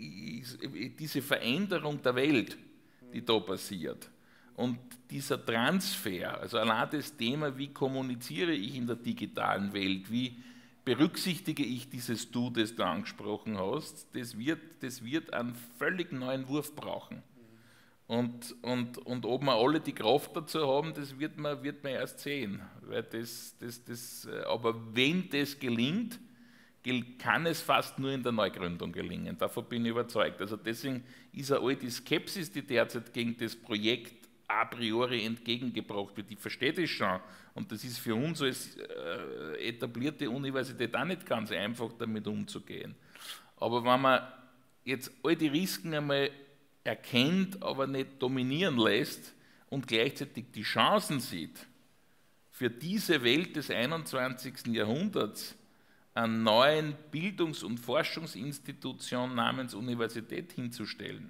diese Veränderung der Welt, die da passiert, und dieser Transfer, also allein das Thema, wie kommuniziere ich in der digitalen Welt, wie berücksichtige ich dieses Du, das du angesprochen hast, das wird, das wird einen völlig neuen Wurf brauchen. Und, und, und ob wir alle die Kraft dazu haben, das wird man, wird man erst sehen. Weil das, das, das, aber wenn das gelingt, kann es fast nur in der Neugründung gelingen. Davon bin ich überzeugt. Also deswegen ist auch all die Skepsis, die derzeit gegen das Projekt a priori entgegengebracht wird, ich verstehe das schon. Und das ist für uns als äh, etablierte Universität auch nicht ganz einfach, damit umzugehen. Aber wenn man jetzt all die Risiken einmal erkennt, aber nicht dominieren lässt und gleichzeitig die Chancen sieht, für diese Welt des einundzwanzigsten Jahrhunderts eine neuen Bildungs- und Forschungsinstitution namens Universität hinzustellen,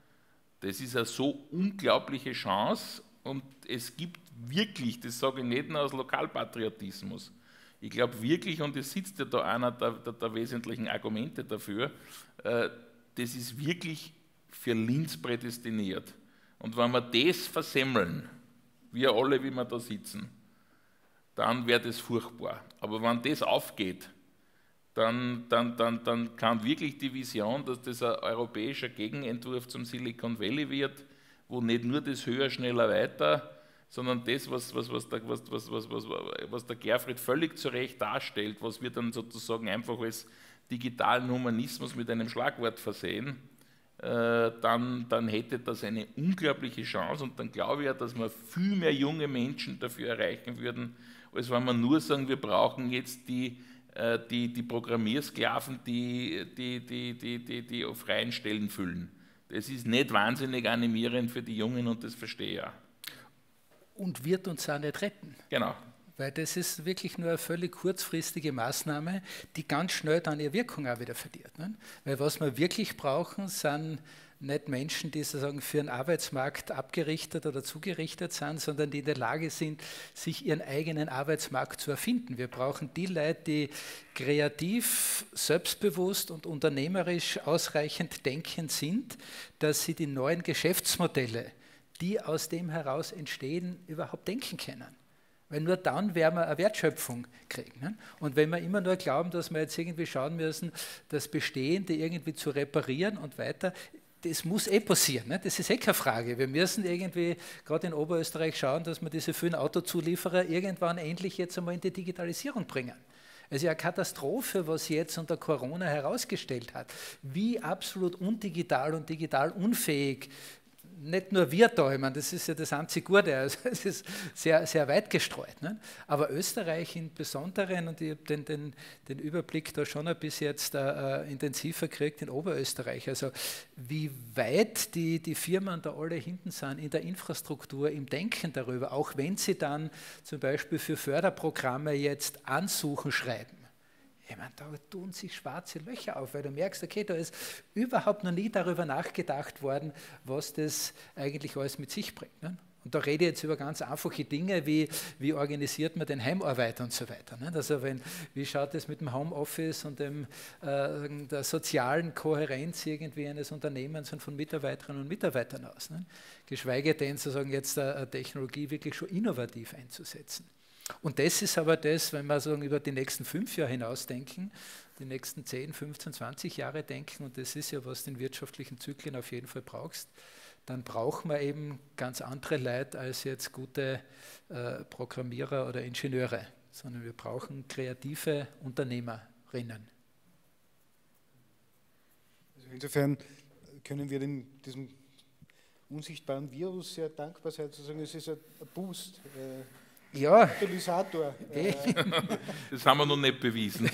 das ist eine so unglaubliche Chance und es gibt wirklich, das sage ich nicht nur aus Lokalpatriotismus, ich glaube wirklich, und es sitzt ja da einer der, der, der wesentlichen Argumente dafür, äh, das ist wirklich für Linz prädestiniert. Und wenn wir das versemmeln, wir alle, wie wir da sitzen, dann wäre das furchtbar. Aber wenn das aufgeht, Dann, dann, dann, dann kann wirklich die Vision, dass das ein europäischer Gegenentwurf zum Silicon Valley wird, wo nicht nur das höher, schneller, weiter, sondern das, was, was, was, der, was, was, was, was, was der Gerfried völlig zu Recht darstellt, was wir dann sozusagen einfach als digitalen Humanismus mit einem Schlagwort versehen, äh, dann, dann hätte das eine unglaubliche Chance und dann glaube ich ja, dass wir viel mehr junge Menschen dafür erreichen würden, als wenn wir nur sagen, wir brauchen jetzt die Die, die Programmiersklaven, die die, die, die, die die auf freien Stellen füllen. Das ist nicht wahnsinnig animierend für die Jungen und das verstehe ich auch. Und wird uns auch nicht retten. Genau. Weil das ist wirklich nur eine völlig kurzfristige Maßnahme, die ganz schnell dann ihre Wirkung auch wieder verliert. Ne? Weil was wir wirklich brauchen, sind nicht Menschen, die sozusagen für den Arbeitsmarkt abgerichtet oder zugerichtet sind, sondern die in der Lage sind, sich ihren eigenen Arbeitsmarkt zu erfinden. Wir brauchen die Leute, die kreativ, selbstbewusst und unternehmerisch ausreichend denkend sind, dass sie die neuen Geschäftsmodelle, die aus dem heraus entstehen, überhaupt denken können. Weil nur dann werden wir eine Wertschöpfung kriegen. Ne? Und wenn wir immer nur glauben, dass wir jetzt irgendwie schauen müssen, das Bestehende irgendwie zu reparieren und weiter, das muss eh passieren, ne? Das ist eh keine Frage. Wir müssen irgendwie gerade in Oberösterreich schauen, dass wir diese vielen Autozulieferer irgendwann endlich jetzt einmal in die Digitalisierung bringen. Es ist eine Katastrophe, was jetzt unter Corona herausgestellt hat, wie absolut undigital und digital unfähig nicht nur wir da, ich meine, das ist ja das einzige Gute, also es ist sehr, sehr weit gestreut. Ne? Aber Österreich im Besonderen, und ich habe den, den, den Überblick da schon ein bisschen jetzt äh, intensiver gekriegt in Oberösterreich, also wie weit die, die Firmen da alle hinten sind in der Infrastruktur, im Denken darüber, auch wenn sie dann zum Beispiel für Förderprogramme jetzt Ansuchen schreiben. Ich meine, da tun sich schwarze Löcher auf, weil du merkst, okay, da ist überhaupt noch nie darüber nachgedacht worden, was das eigentlich alles mit sich bringt. Ne? Und da rede ich jetzt über ganz einfache Dinge, wie, wie organisiert man den Heimarbeit und so weiter. Ne? Also wenn, wie schaut es mit dem Homeoffice und dem, äh, der sozialen Kohärenz irgendwie eines Unternehmens und von Mitarbeiterinnen und Mitarbeitern aus? Ne? Geschweige denn, sozusagen jetzt eine Technologie wirklich schon innovativ einzusetzen. Und das ist aber das, wenn wir so über die nächsten fünf Jahre hinaus denken, die nächsten zehn, fünfzehn, zwanzig Jahre denken, und das ist ja, was du in wirtschaftlichen Zyklen auf jeden Fall brauchst, dann brauchen wir eben ganz andere Leute als jetzt gute äh, Programmierer oder Ingenieure, sondern wir brauchen kreative Unternehmerinnen. Also insofern können wir den, diesem unsichtbaren Virus sehr dankbar sein, zu sagen, es ist ein Boost. Äh, Ja. Katalysator. Äh. Das haben wir noch nicht bewiesen.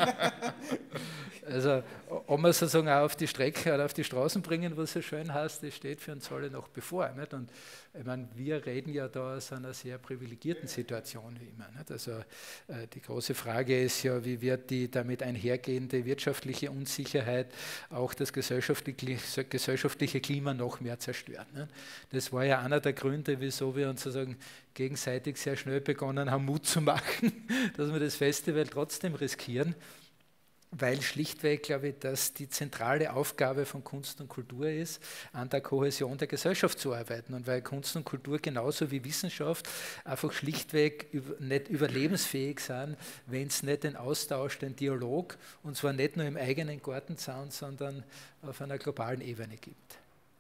Also, ob wir sozusagen auch auf die Strecke oder auf die Straßen bringen, was so schön heißt, das steht für uns alle noch bevor. Nicht? Und ich meine, wir reden ja da aus einer sehr privilegierten Situation, wie immer. Nicht? Also, äh, die große Frage ist ja, wie wird die damit einhergehende wirtschaftliche Unsicherheit auch das gesellschaftliche, gesellschaftliche Klima noch mehr zerstören. Nicht? Das war ja einer der Gründe, wieso wir uns sozusagen gegenseitig sehr schnell begonnen haben, Mut zu machen, dass wir das Festival trotzdem riskieren. Weil schlichtweg, glaube ich, dass die zentrale Aufgabe von Kunst und Kultur ist, an der Kohäsion der Gesellschaft zu arbeiten. Und weil Kunst und Kultur genauso wie Wissenschaft einfach schlichtweg über, nicht überlebensfähig sind, wenn es nicht den Austausch, den Dialog, und zwar nicht nur im eigenen Gartenzaun, sondern auf einer globalen Ebene gibt.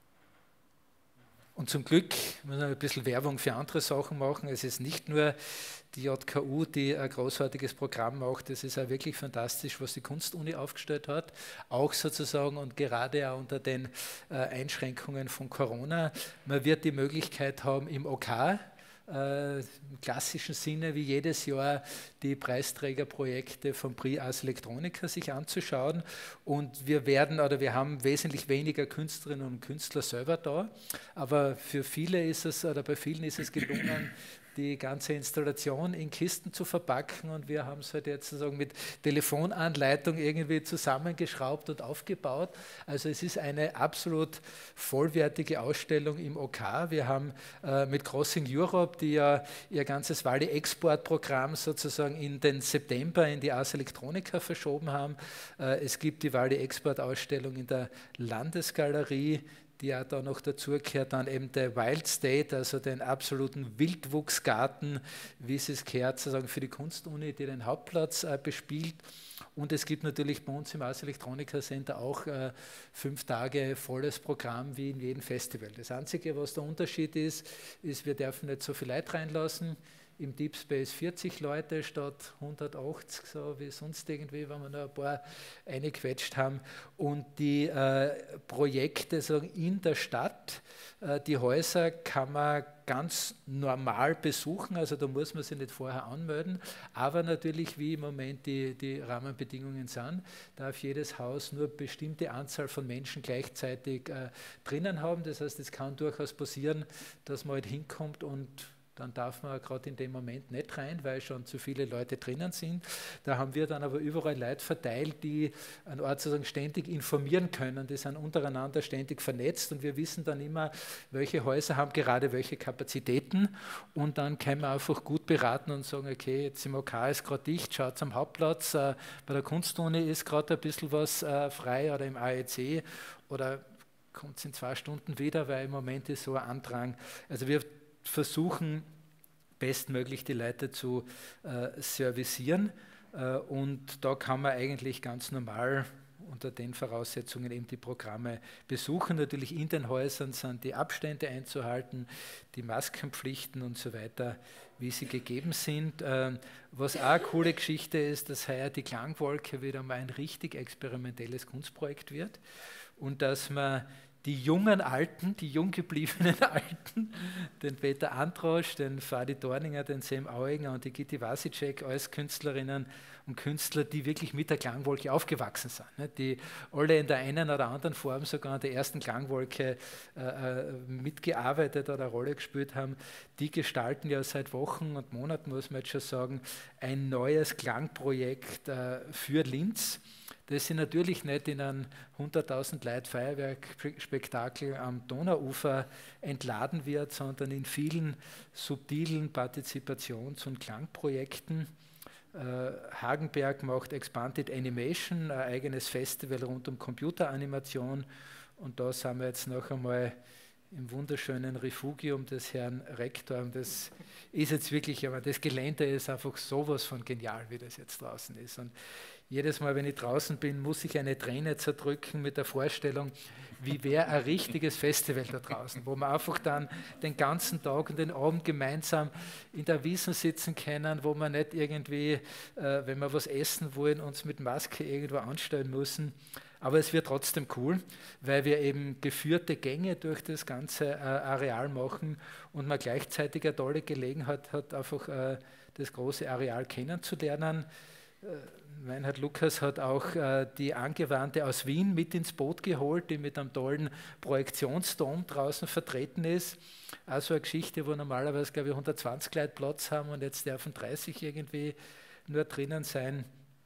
Und zum Glück muss man ein bisschen Werbung für andere Sachen machen. Es ist nicht nur die J K U, die ein großartiges Programm macht. Es ist auch wirklich fantastisch, was die Kunstuni aufgestellt hat. Auch sozusagen und gerade auch unter den äh, Einschränkungen von Corona. Man wird die Möglichkeit haben, im O K Äh, im klassischen Sinne wie jedes Jahr die Preisträgerprojekte vom Prix Ars Electronica sich anzuschauen, und wir werden oder wir haben wesentlich weniger Künstlerinnen und Künstler selber da, aber für viele ist es oder bei vielen ist es gelungen, die ganze Installation in Kisten zu verpacken, und wir haben es halt jetzt sozusagen mit Telefonanleitung irgendwie zusammengeschraubt und aufgebaut. Also es ist eine absolut vollwertige Ausstellung im O K. Wir haben äh, mit Crossing Europe, die ja ihr ganzes Wally-Export-Programm sozusagen in den September in die Ars Electronica verschoben haben. Äh, es gibt die Wally-Export-Ausstellung in der Landesgalerie, die ja da noch dazu gehört, dann eben der Wild State, also den absoluten Wildwuchsgarten, wie es es gehört, sozusagen für die Kunstuni, die den Hauptplatz äh, bespielt. Und es gibt natürlich bei uns im Ars Electronica Center auch äh, fünf Tage volles Programm wie in jedem Festival. Das Einzige, was der Unterschied ist, ist, wir dürfen nicht so viel Leute reinlassen. Im Deep Space vierzig Leute statt hundertachtzig, so wie sonst irgendwie, wenn wir noch ein paar eingequetscht haben. Und die äh, Projekte so in der Stadt, äh, die Häuser kann man ganz normal besuchen, also da muss man sich nicht vorher anmelden, aber natürlich, wie im Moment die, die Rahmenbedingungen sind, darf jedes Haus nur eine bestimmte Anzahl von Menschen gleichzeitig äh, drinnen haben. Das heißt, es kann durchaus passieren, dass man halt hinkommt und dann darf man gerade in dem Moment nicht rein, weil schon zu viele Leute drinnen sind. Da haben wir dann aber überall Leute verteilt, die an Ort sozusagen ständig informieren können. Die sind untereinander ständig vernetzt, und wir wissen dann immer, welche Häuser haben gerade welche Kapazitäten, und dann können wir einfach gut beraten und sagen, okay, jetzt im O K ist gerade dicht, schaut am Hauptplatz, äh, bei der Kunstuni ist gerade ein bisschen was äh, frei, oder im A E C, oder kommt es in zwei Stunden wieder, weil im Moment ist so ein Andrang. Also wir versuchen bestmöglich die Leute zu äh, servicieren, äh, und da kann man eigentlich ganz normal unter den Voraussetzungen eben die Programme besuchen. Natürlich in den Häusern sind die Abstände einzuhalten, die Maskenpflichten und so weiter, wie sie gegeben sind. Äh, was auch eine coole Geschichte ist, dass heuer die Klangwolke wieder mal ein richtig experimentelles Kunstprojekt wird, und dass man die jungen Alten, die jung gebliebenen Alten, den Peter Androsch, den Fadi Dorninger, den Sam Auinger und die Gitti Wasicek als Künstlerinnen und Künstler, die wirklich mit der Klangwolke aufgewachsen sind, ne? Die alle in der einen oder anderen Form sogar an der ersten Klangwolke äh, mitgearbeitet oder eine Rolle gespielt haben, die gestalten ja seit Wochen und Monaten, muss man jetzt schon sagen, ein neues Klangprojekt äh, für Linz, das sie natürlich nicht in ein hunderttausend Leute Feuerwerkspektakel am Donauufer entladen wird, sondern in vielen subtilen Partizipations- und Klangprojekten. Äh, Hagenberg macht Expanded Animation, ein eigenes Festival rund um Computeranimation, und da sind wir jetzt noch einmal im wunderschönen Refugium des Herrn Rektor. Und das ist jetzt wirklich, aber das Gelände ist einfach sowas von genial, wie das jetzt draußen ist. Und jedes Mal, wenn ich draußen bin, muss ich eine Träne zerdrücken mit der Vorstellung, wie wäre ein richtiges Festival da draußen, wo wir einfach dann den ganzen Tag und den Abend gemeinsam in der Wiesn sitzen können, wo wir nicht irgendwie, äh, wenn wir was essen wollen, uns mit Maske irgendwo anstellen müssen. Aber es wird trotzdem cool, weil wir eben geführte Gänge durch das ganze äh, Areal machen und man gleichzeitig eine tolle Gelegenheit hat, einfach äh, das große Areal kennenzulernen. Äh, Meinhard Lukas hat auch äh, die Angewandte aus Wien mit ins Boot geholt, die mit einem tollen Projektionsdom draußen vertreten ist. Also eine Geschichte, wo normalerweise, glaube ich, hundertzwanzig Leute Platz haben und jetzt dürfen dreißig irgendwie nur drinnen sein.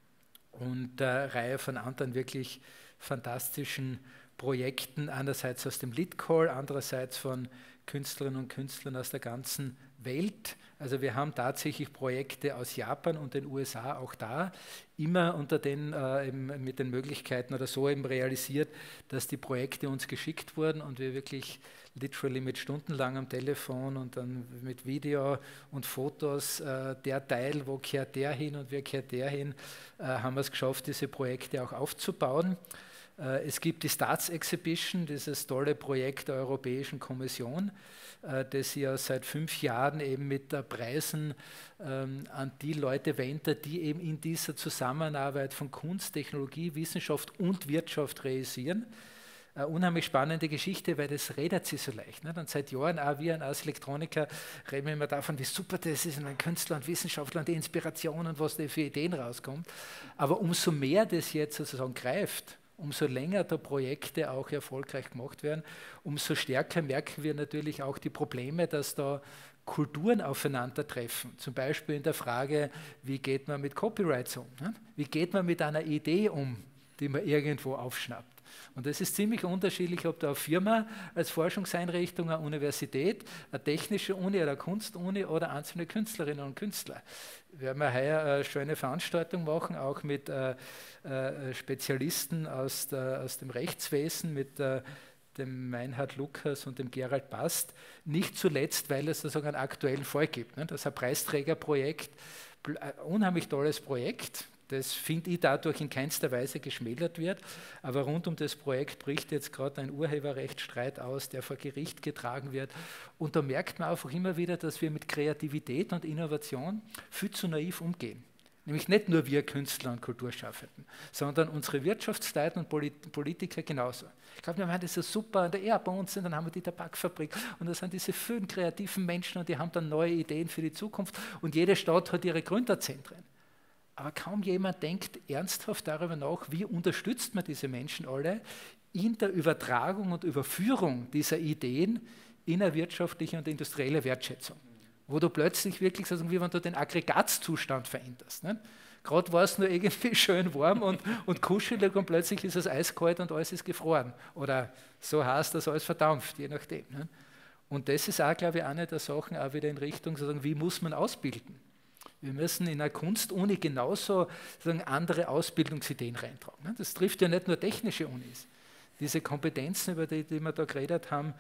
Und eine Reihe von anderen wirklich fantastischen Projekten, einerseits aus dem Litcall, andererseits von Künstlerinnen und Künstlern aus der ganzen Welt. Also wir haben tatsächlich Projekte aus Japan und den U S A auch da, immer unter den, äh, eben mit den Möglichkeiten oder so eben realisiert, dass die Projekte uns geschickt wurden und wir wirklich literally mit stundenlangem Telefon und dann mit Video und Fotos, äh, der Teil, wo kehrt der hin und wer kehrt der hin, äh, haben wir es geschafft, diese Projekte auch aufzubauen. Äh, es gibt die Starts Exhibition, dieses tolle Projekt der Europäischen Kommission, äh, das ja seit fünf Jahren eben mit äh, Preisen ähm, an die Leute wendet, die eben in dieser Zusammenarbeit von Kunst, Technologie, Wissenschaft und Wirtschaft realisieren. Eine unheimlich spannende Geschichte, weil das redet sich so leicht. Nicht? Und seit Jahren auch wir als Elektroniker reden wir immer davon, wie super das ist und ein Künstler und Wissenschaftler und die Inspiration und was da für Ideen rauskommt. Aber umso mehr das jetzt sozusagen greift, umso länger da Projekte auch erfolgreich gemacht werden, umso stärker merken wir natürlich auch die Probleme, dass da Kulturen aufeinandertreffen. Zum Beispiel in der Frage, wie geht man mit Copyrights um? Ne? Wie geht man mit einer Idee um, die man irgendwo aufschnappt? Und das ist ziemlich unterschiedlich, ob da eine Firma als Forschungseinrichtung, eine Universität, eine technische Uni oder eine Kunstuni oder einzelne Künstlerinnen und Künstler. Wir werden heuer eine schöne Veranstaltung machen, auch mit äh, äh, Spezialisten aus, der, aus dem Rechtswesen, mit äh, dem Meinhard Lukas und dem Gerald Bast. Nicht zuletzt, weil es sozusagen einen aktuellen Fall gibt. Ne? Das ist ein Preisträgerprojekt, ein unheimlich tolles Projekt. Das, finde ich, dadurch in keinster Weise geschmälert wird. Aber rund um das Projekt bricht jetzt gerade ein Urheberrechtsstreit aus, der vor Gericht getragen wird. Und da merkt man einfach immer wieder, dass wir mit Kreativität und Innovation viel zu naiv umgehen. Nämlich nicht nur wir Künstler und Kulturschaffenden, sondern unsere Wirtschaftsleute und Polit Politiker genauso. Ich glaube, wir haben das so super, ja, bei uns sind, dann haben wir die Tabakfabrik und da sind diese vielen kreativen Menschen und die haben dann neue Ideen für die Zukunft und jede Stadt hat ihre Gründerzentren. Aber kaum jemand denkt ernsthaft darüber nach, wie unterstützt man diese Menschen alle in der Übertragung und Überführung dieser Ideen in eine wirtschaftliche und industrielle Wertschätzung. Wo du plötzlich wirklich, also wie wenn du den Aggregatzustand veränderst. Ne? Gerade war es nur irgendwie schön warm und, und kuschelig und plötzlich ist es eiskalt und alles ist gefroren. Oder so heiß, dass alles verdampft, je nachdem. Ne? Und das ist auch, glaube ich, eine der Sachen, auch wieder in Richtung, sozusagen, wie muss man ausbilden? Wir müssen in einer Kunstuni genauso sozusagen andere Ausbildungsideen reintragen. Das trifft ja nicht nur technische Unis. Diese Kompetenzen, über die, die wir da geredet haben,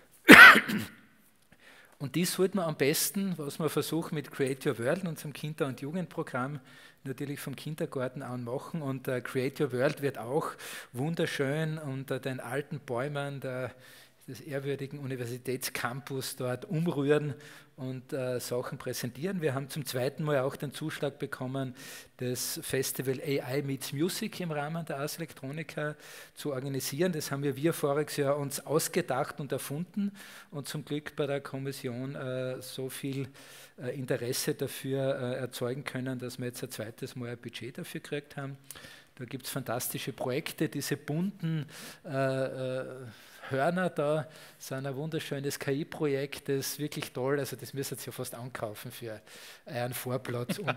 und die sollte man am besten, was wir versuchen mit Create Your World, unserem Kinder- und Jugendprogramm, natürlich vom Kindergarten an machen. Und uh, Create Your World wird auch wunderschön unter den alten Bäumen der des ehrwürdigen Universitätscampus dort umrühren und äh, Sachen präsentieren. Wir haben zum zweiten Mal auch den Zuschlag bekommen, das Festival A I Meets Music im Rahmen der Ars Electronica zu organisieren. Das haben wir, wir voriges Jahr uns ausgedacht und erfunden und zum Glück bei der Kommission äh, so viel äh, Interesse dafür äh, erzeugen können, dass wir jetzt ein zweites Mal ein Budget dafür gekriegt haben. Da gibt es fantastische Projekte, diese bunten äh, äh, Hörner da sind ein wunderschönes K I-Projekt, das ist wirklich toll, also das müsst ihr ja fast ankaufen für einen Vorplatz. Und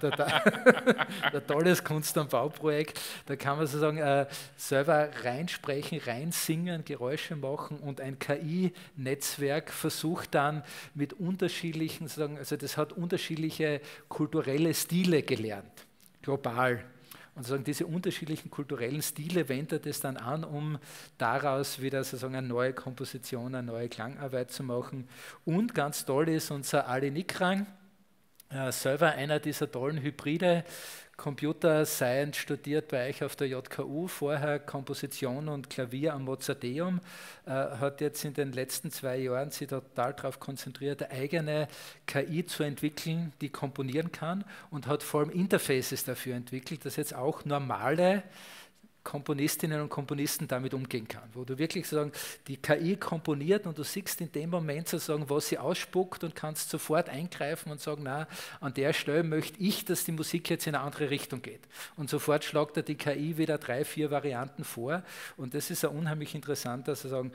ein tolles Kunst- und Bauprojekt, da kann man sozusagen äh, selber reinsprechen, reinsingen, Geräusche machen und ein K I-Netzwerk versucht dann mit unterschiedlichen, sozusagen, also das hat unterschiedliche kulturelle Stile gelernt, global. Und sozusagen diese unterschiedlichen kulturellen Stile wendet es dann an, um daraus wieder sozusagen eine neue Komposition, eine neue Klangarbeit zu machen. Und ganz toll ist unser Ali Nikrang, äh, selber einer dieser tollen Hybride, Computer Science studiert bei euch auf der J K U, vorher Komposition und Klavier am Mozarteum, äh, hat jetzt in den letzten zwei Jahren sich total darauf konzentriert, eine eigene K I zu entwickeln, die komponieren kann und hat vor allem Interfaces dafür entwickelt, dass jetzt auch normale Komponistinnen und Komponisten damit umgehen kann, wo du wirklich sozusagen die K I komponiert und du siehst in dem Moment sozusagen, was sie ausspuckt und kannst sofort eingreifen und sagen, na, an der Stelle möchte ich, dass die Musik jetzt in eine andere Richtung geht. Und sofort schlagt er die K I wieder drei, vier Varianten vor und das ist ein unheimlich interessanter sozusagen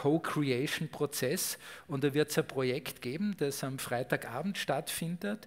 Co-Creation-Prozess und da wird es ein Projekt geben, das am Freitagabend stattfindet,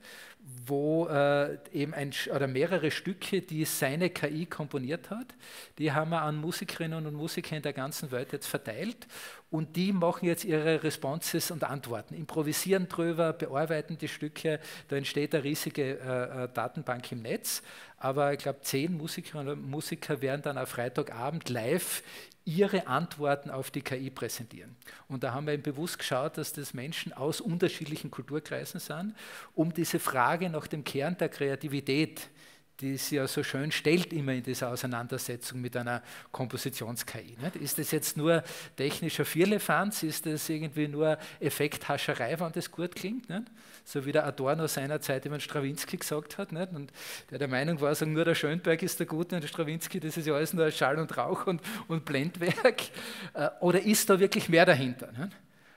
wo äh, eben ein, oder mehrere Stücke, die seine K I komponiert hat, die haben wir an Musikerinnen und Musiker in der ganzen Welt jetzt verteilt und die machen jetzt ihre Responses und Antworten, improvisieren drüber, bearbeiten die Stücke, da entsteht eine riesige äh, Datenbank im Netz, aber ich glaube, zehn Musikerinnen und Musiker werden dann am Freitagabend live ihre Antworten auf die K I präsentieren. Und da haben wir eben bewusst geschaut, dass das Menschen aus unterschiedlichen Kulturkreisen sind, um diese Frage nach dem Kern der Kreativität, die es ja so schön stellt immer in dieser Auseinandersetzung mit einer Kompositions-K I. Nicht? Ist das jetzt nur technischer Firlefanz? Ist das irgendwie nur Effekthascherei, wenn das gut klingt? Nicht? So wie der Adorno seinerzeit über Stravinsky gesagt hat. Nicht? Und der der Meinung war, sagen, nur der Schönberg ist der Gute und der Stravinsky, das ist ja alles nur Schall und Rauch und, und Blendwerk. Oder ist da wirklich mehr dahinter? Nicht?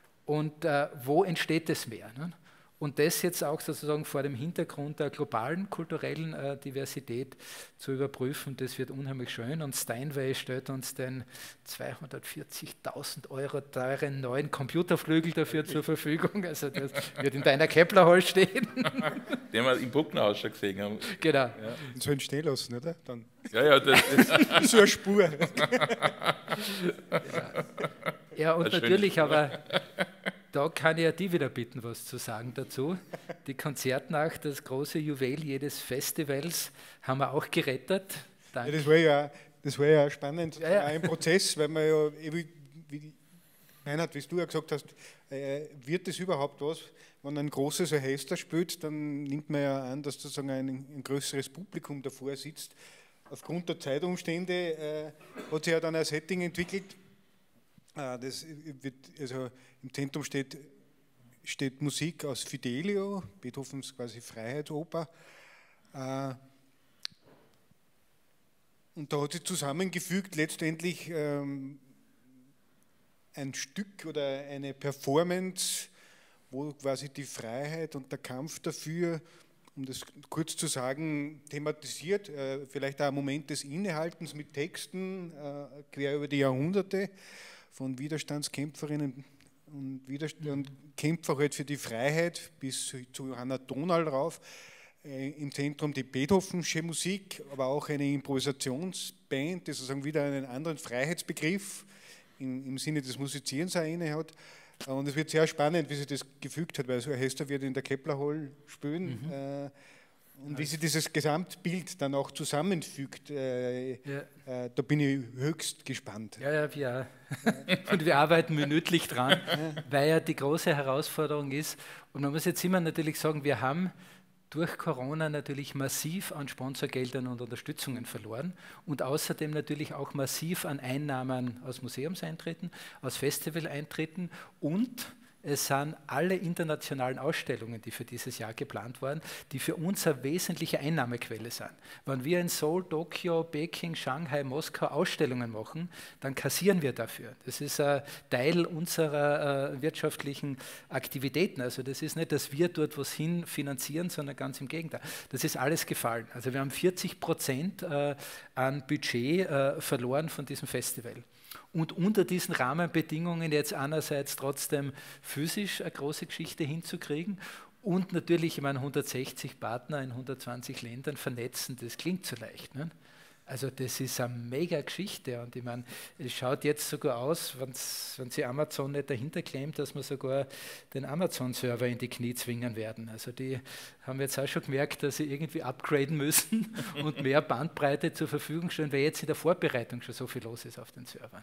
Und äh, wo entsteht das mehr? Nicht? Und das jetzt auch sozusagen vor dem Hintergrund der globalen kulturellen äh, Diversität zu überprüfen, das wird unheimlich schön. Und Steinway stellt uns den zweihundertvierzigtausend Euro teuren neuen Computerflügel dafür zur Verfügung. Also das wird in deiner Kepler-Hall stehen. Den wir im Brucknerhaus schon gesehen haben. Genau. Ja. Und so entstehen lassen, oder? Dann. Ja, ja, das ist so eine Spur. Ja, ja und natürlich, aber da kann ich ja die wieder bitten, was zu sagen dazu. Die Konzertnacht, das große Juwel jedes Festivals, haben wir auch gerettet. Ja, das war ja, das war ja spannend, ja, ja. ein Prozess, weil man ja, wie, wie, Meinhard, wie du ja gesagt hast, äh, wird das überhaupt was, wenn ein großes Orchester spielt, dann nimmt man ja an, dass sozusagen ein, ein größeres Publikum davor sitzt. Aufgrund der Zeitumstände äh, hat sich ja dann ein Setting entwickelt. Äh, das wird, also im Zentrum steht, steht Musik aus Fidelio, Beethovens quasi Freiheitsoper. Äh, und da hat sich zusammengefügt letztendlich ähm, ein Stück oder eine Performance, wo quasi die Freiheit und der Kampf dafür, um das kurz zu sagen, thematisiert, äh, vielleicht auch ein Moment des Innehaltens mit Texten äh, quer über die Jahrhunderte von Widerstandskämpferinnen und, Widerstand und Kämpfer halt für die Freiheit bis zu Johanna Tonal rauf. Äh, Im Zentrum die Beethovensche Musik, aber auch eine Improvisationsband, die sozusagen wieder einen anderen Freiheitsbegriff im, im Sinne des Musizierens auch inne hat. Und es wird sehr spannend, wie sich das gefügt hat, weil so ein Orchester wird in der Kepler Hall spielen mhm. äh, und wie sich dieses Gesamtbild dann auch zusammenfügt. Äh, ja. äh, da bin ich höchst gespannt. Ja, ja, wir, und wir arbeiten minütlich dran, ja. weil ja die große Herausforderung ist, und man muss jetzt immer natürlich sagen, wir haben durch Corona natürlich massiv an Sponsorgeldern und Unterstützungen verloren und außerdem natürlich auch massiv an Einnahmen aus Museumseintritten, aus Festivaleintritten und es sind alle internationalen Ausstellungen, die für dieses Jahr geplant waren, die für uns eine wesentliche Einnahmequelle sind. Wenn wir in Seoul, Tokio, Peking, Shanghai, Moskau Ausstellungen machen, dann kassieren wir dafür. Das ist ein Teil unserer äh, wirtschaftlichen Aktivitäten. Also das ist nicht, dass wir dort was hin finanzieren, sondern ganz im Gegenteil. Das ist alles gefallen. Also wir haben vierzig Prozent äh, an Budget äh, verloren von diesem Festival. Und unter diesen Rahmenbedingungen jetzt einerseits trotzdem physisch eine große Geschichte hinzukriegen und natürlich, ich meine, hundertsechzig Partner in hundertzwanzig Ländern vernetzen, das klingt so leicht. Ne? Also das ist eine mega Geschichte und ich meine, es schaut jetzt sogar aus, wenn sie Amazon nicht dahinter klemmt, dass wir sogar den Amazon-Server in die Knie zwingen werden. Also die haben jetzt auch schon gemerkt, dass sie irgendwie upgraden müssen und mehr Bandbreite zur Verfügung stellen, weil jetzt in der Vorbereitung schon so viel los ist auf den Servern.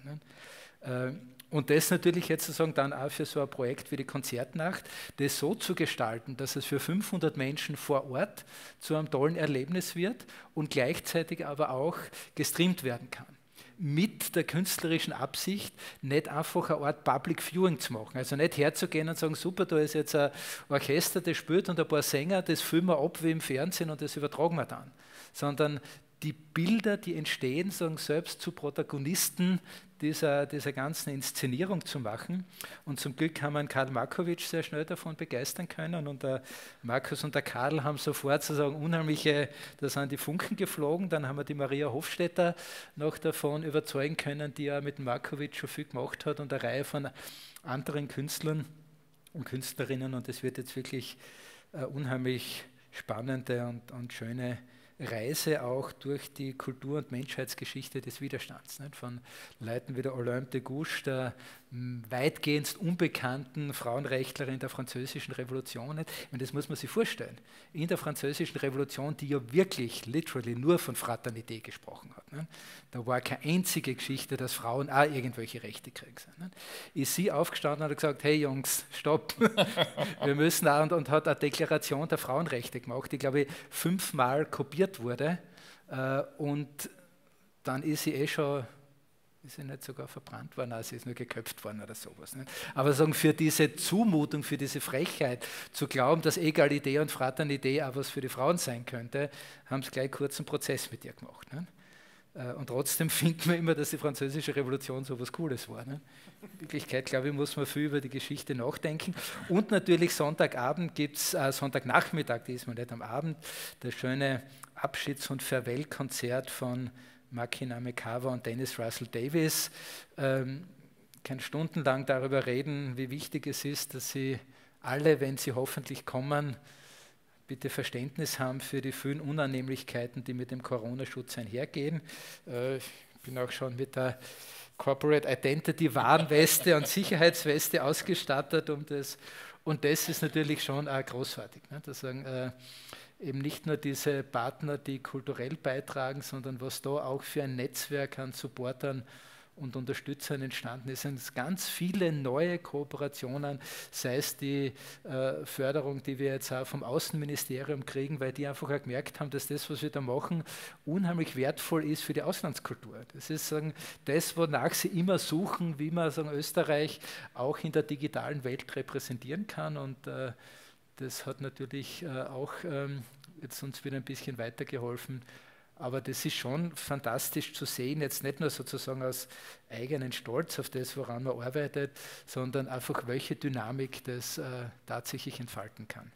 Ne? Und das natürlich jetzt sozusagen dann auch für so ein Projekt wie die Konzertnacht, das so zu gestalten, dass es für fünfhundert Menschen vor Ort zu einem tollen Erlebnis wird und gleichzeitig aber auch gestreamt werden kann. Mit der künstlerischen Absicht, nicht einfach eine Art Public Viewing zu machen. Also nicht herzugehen und sagen, super, da ist jetzt ein Orchester, das spielt und ein paar Sänger, das filmen wir ab wie im Fernsehen und das übertragen wir dann. Sondern die Bilder, die entstehen, sagen selbst zu Protagonisten dieser, dieser ganzen Inszenierung zu machen. Und zum Glück haben wir einen Karl Markowitsch sehr schnell davon begeistern können. Und der Markus und der Karl haben sofort sozusagen unheimliche, da sind die Funken geflogen. Dann haben wir die Maria Hofstetter noch davon überzeugen können, die ja mit dem Markowitsch schon viel gemacht hat und eine Reihe von anderen Künstlern und Künstlerinnen. Und es wird jetzt wirklich eine unheimlich spannende und, und schöne Reise auch durch die Kultur- und Menschheitsgeschichte des Widerstands. Nicht? Von Leuten wie der Olympe de Gouges, der m, weitgehend unbekannten Frauenrechtlerin der Französischen Revolution. Nicht? Und das muss man sich vorstellen. In der Französischen Revolution, die ja wirklich, literally nur von Fraternité gesprochen hat. Nicht? Da war keine einzige Geschichte, dass Frauen auch irgendwelche Rechte kriegen. Nicht? Ist sie aufgestanden und hat gesagt, hey Jungs, stopp, wir müssen auch, und, und hat eine Deklaration der Frauenrechte gemacht, die, glaube ich, fünfmal kopiert wurde äh, und dann ist sie eh schon, ist sie nicht sogar verbrannt worden, also sie ist nur geköpft worden oder sowas. Nicht? Aber sagen, für diese Zumutung, für diese Frechheit, zu glauben, dass Egalität und Fraternité auch was für die Frauen sein könnte, haben sie gleich kurz einen Prozess mit ihr gemacht. Nicht? Und trotzdem finden wir immer, dass die Französische Revolution so was Cooles war. Ne? In Wirklichkeit, glaube ich, muss man viel über die Geschichte nachdenken. Und natürlich Sonntagabend gibt es, äh, Sonntagnachmittag, diesmal nicht am Abend, das schöne Abschieds- und Farewell-Konzert von Maki Namikawa und Dennis Russell Davies. Ähm, kann stundenlang darüber reden, wie wichtig es ist, dass sie alle, wenn sie hoffentlich kommen, bitte Verständnis haben für die vielen Unannehmlichkeiten, die mit dem Corona-Schutz einhergehen. Äh, ich bin auch schon mit der Corporate Identity Warnweste und Sicherheitsweste ausgestattet. Um das, und das ist natürlich schon auch großartig. Ne? Das sagen, äh, eben nicht nur diese Partner, die kulturell beitragen, sondern was da auch für ein Netzwerk an Supportern und Unterstützern entstanden ist. Es sind ganz viele neue Kooperationen, sei es die äh, Förderung, die wir jetzt auch vom Außenministerium kriegen, weil die einfach auch gemerkt haben, dass das, was wir da machen, unheimlich wertvoll ist für die Auslandskultur. Das ist sagen, das, wonach sie immer suchen, wie man sagen, Österreich auch in der digitalen Welt repräsentieren kann. Und äh, das hat natürlich äh, auch ähm, jetzt uns wieder ein bisschen weitergeholfen. Aber das ist schon fantastisch zu sehen, jetzt nicht nur sozusagen aus eigenen Stolz auf das, woran man arbeitet, sondern einfach, welche Dynamik das äh, tatsächlich entfalten kann.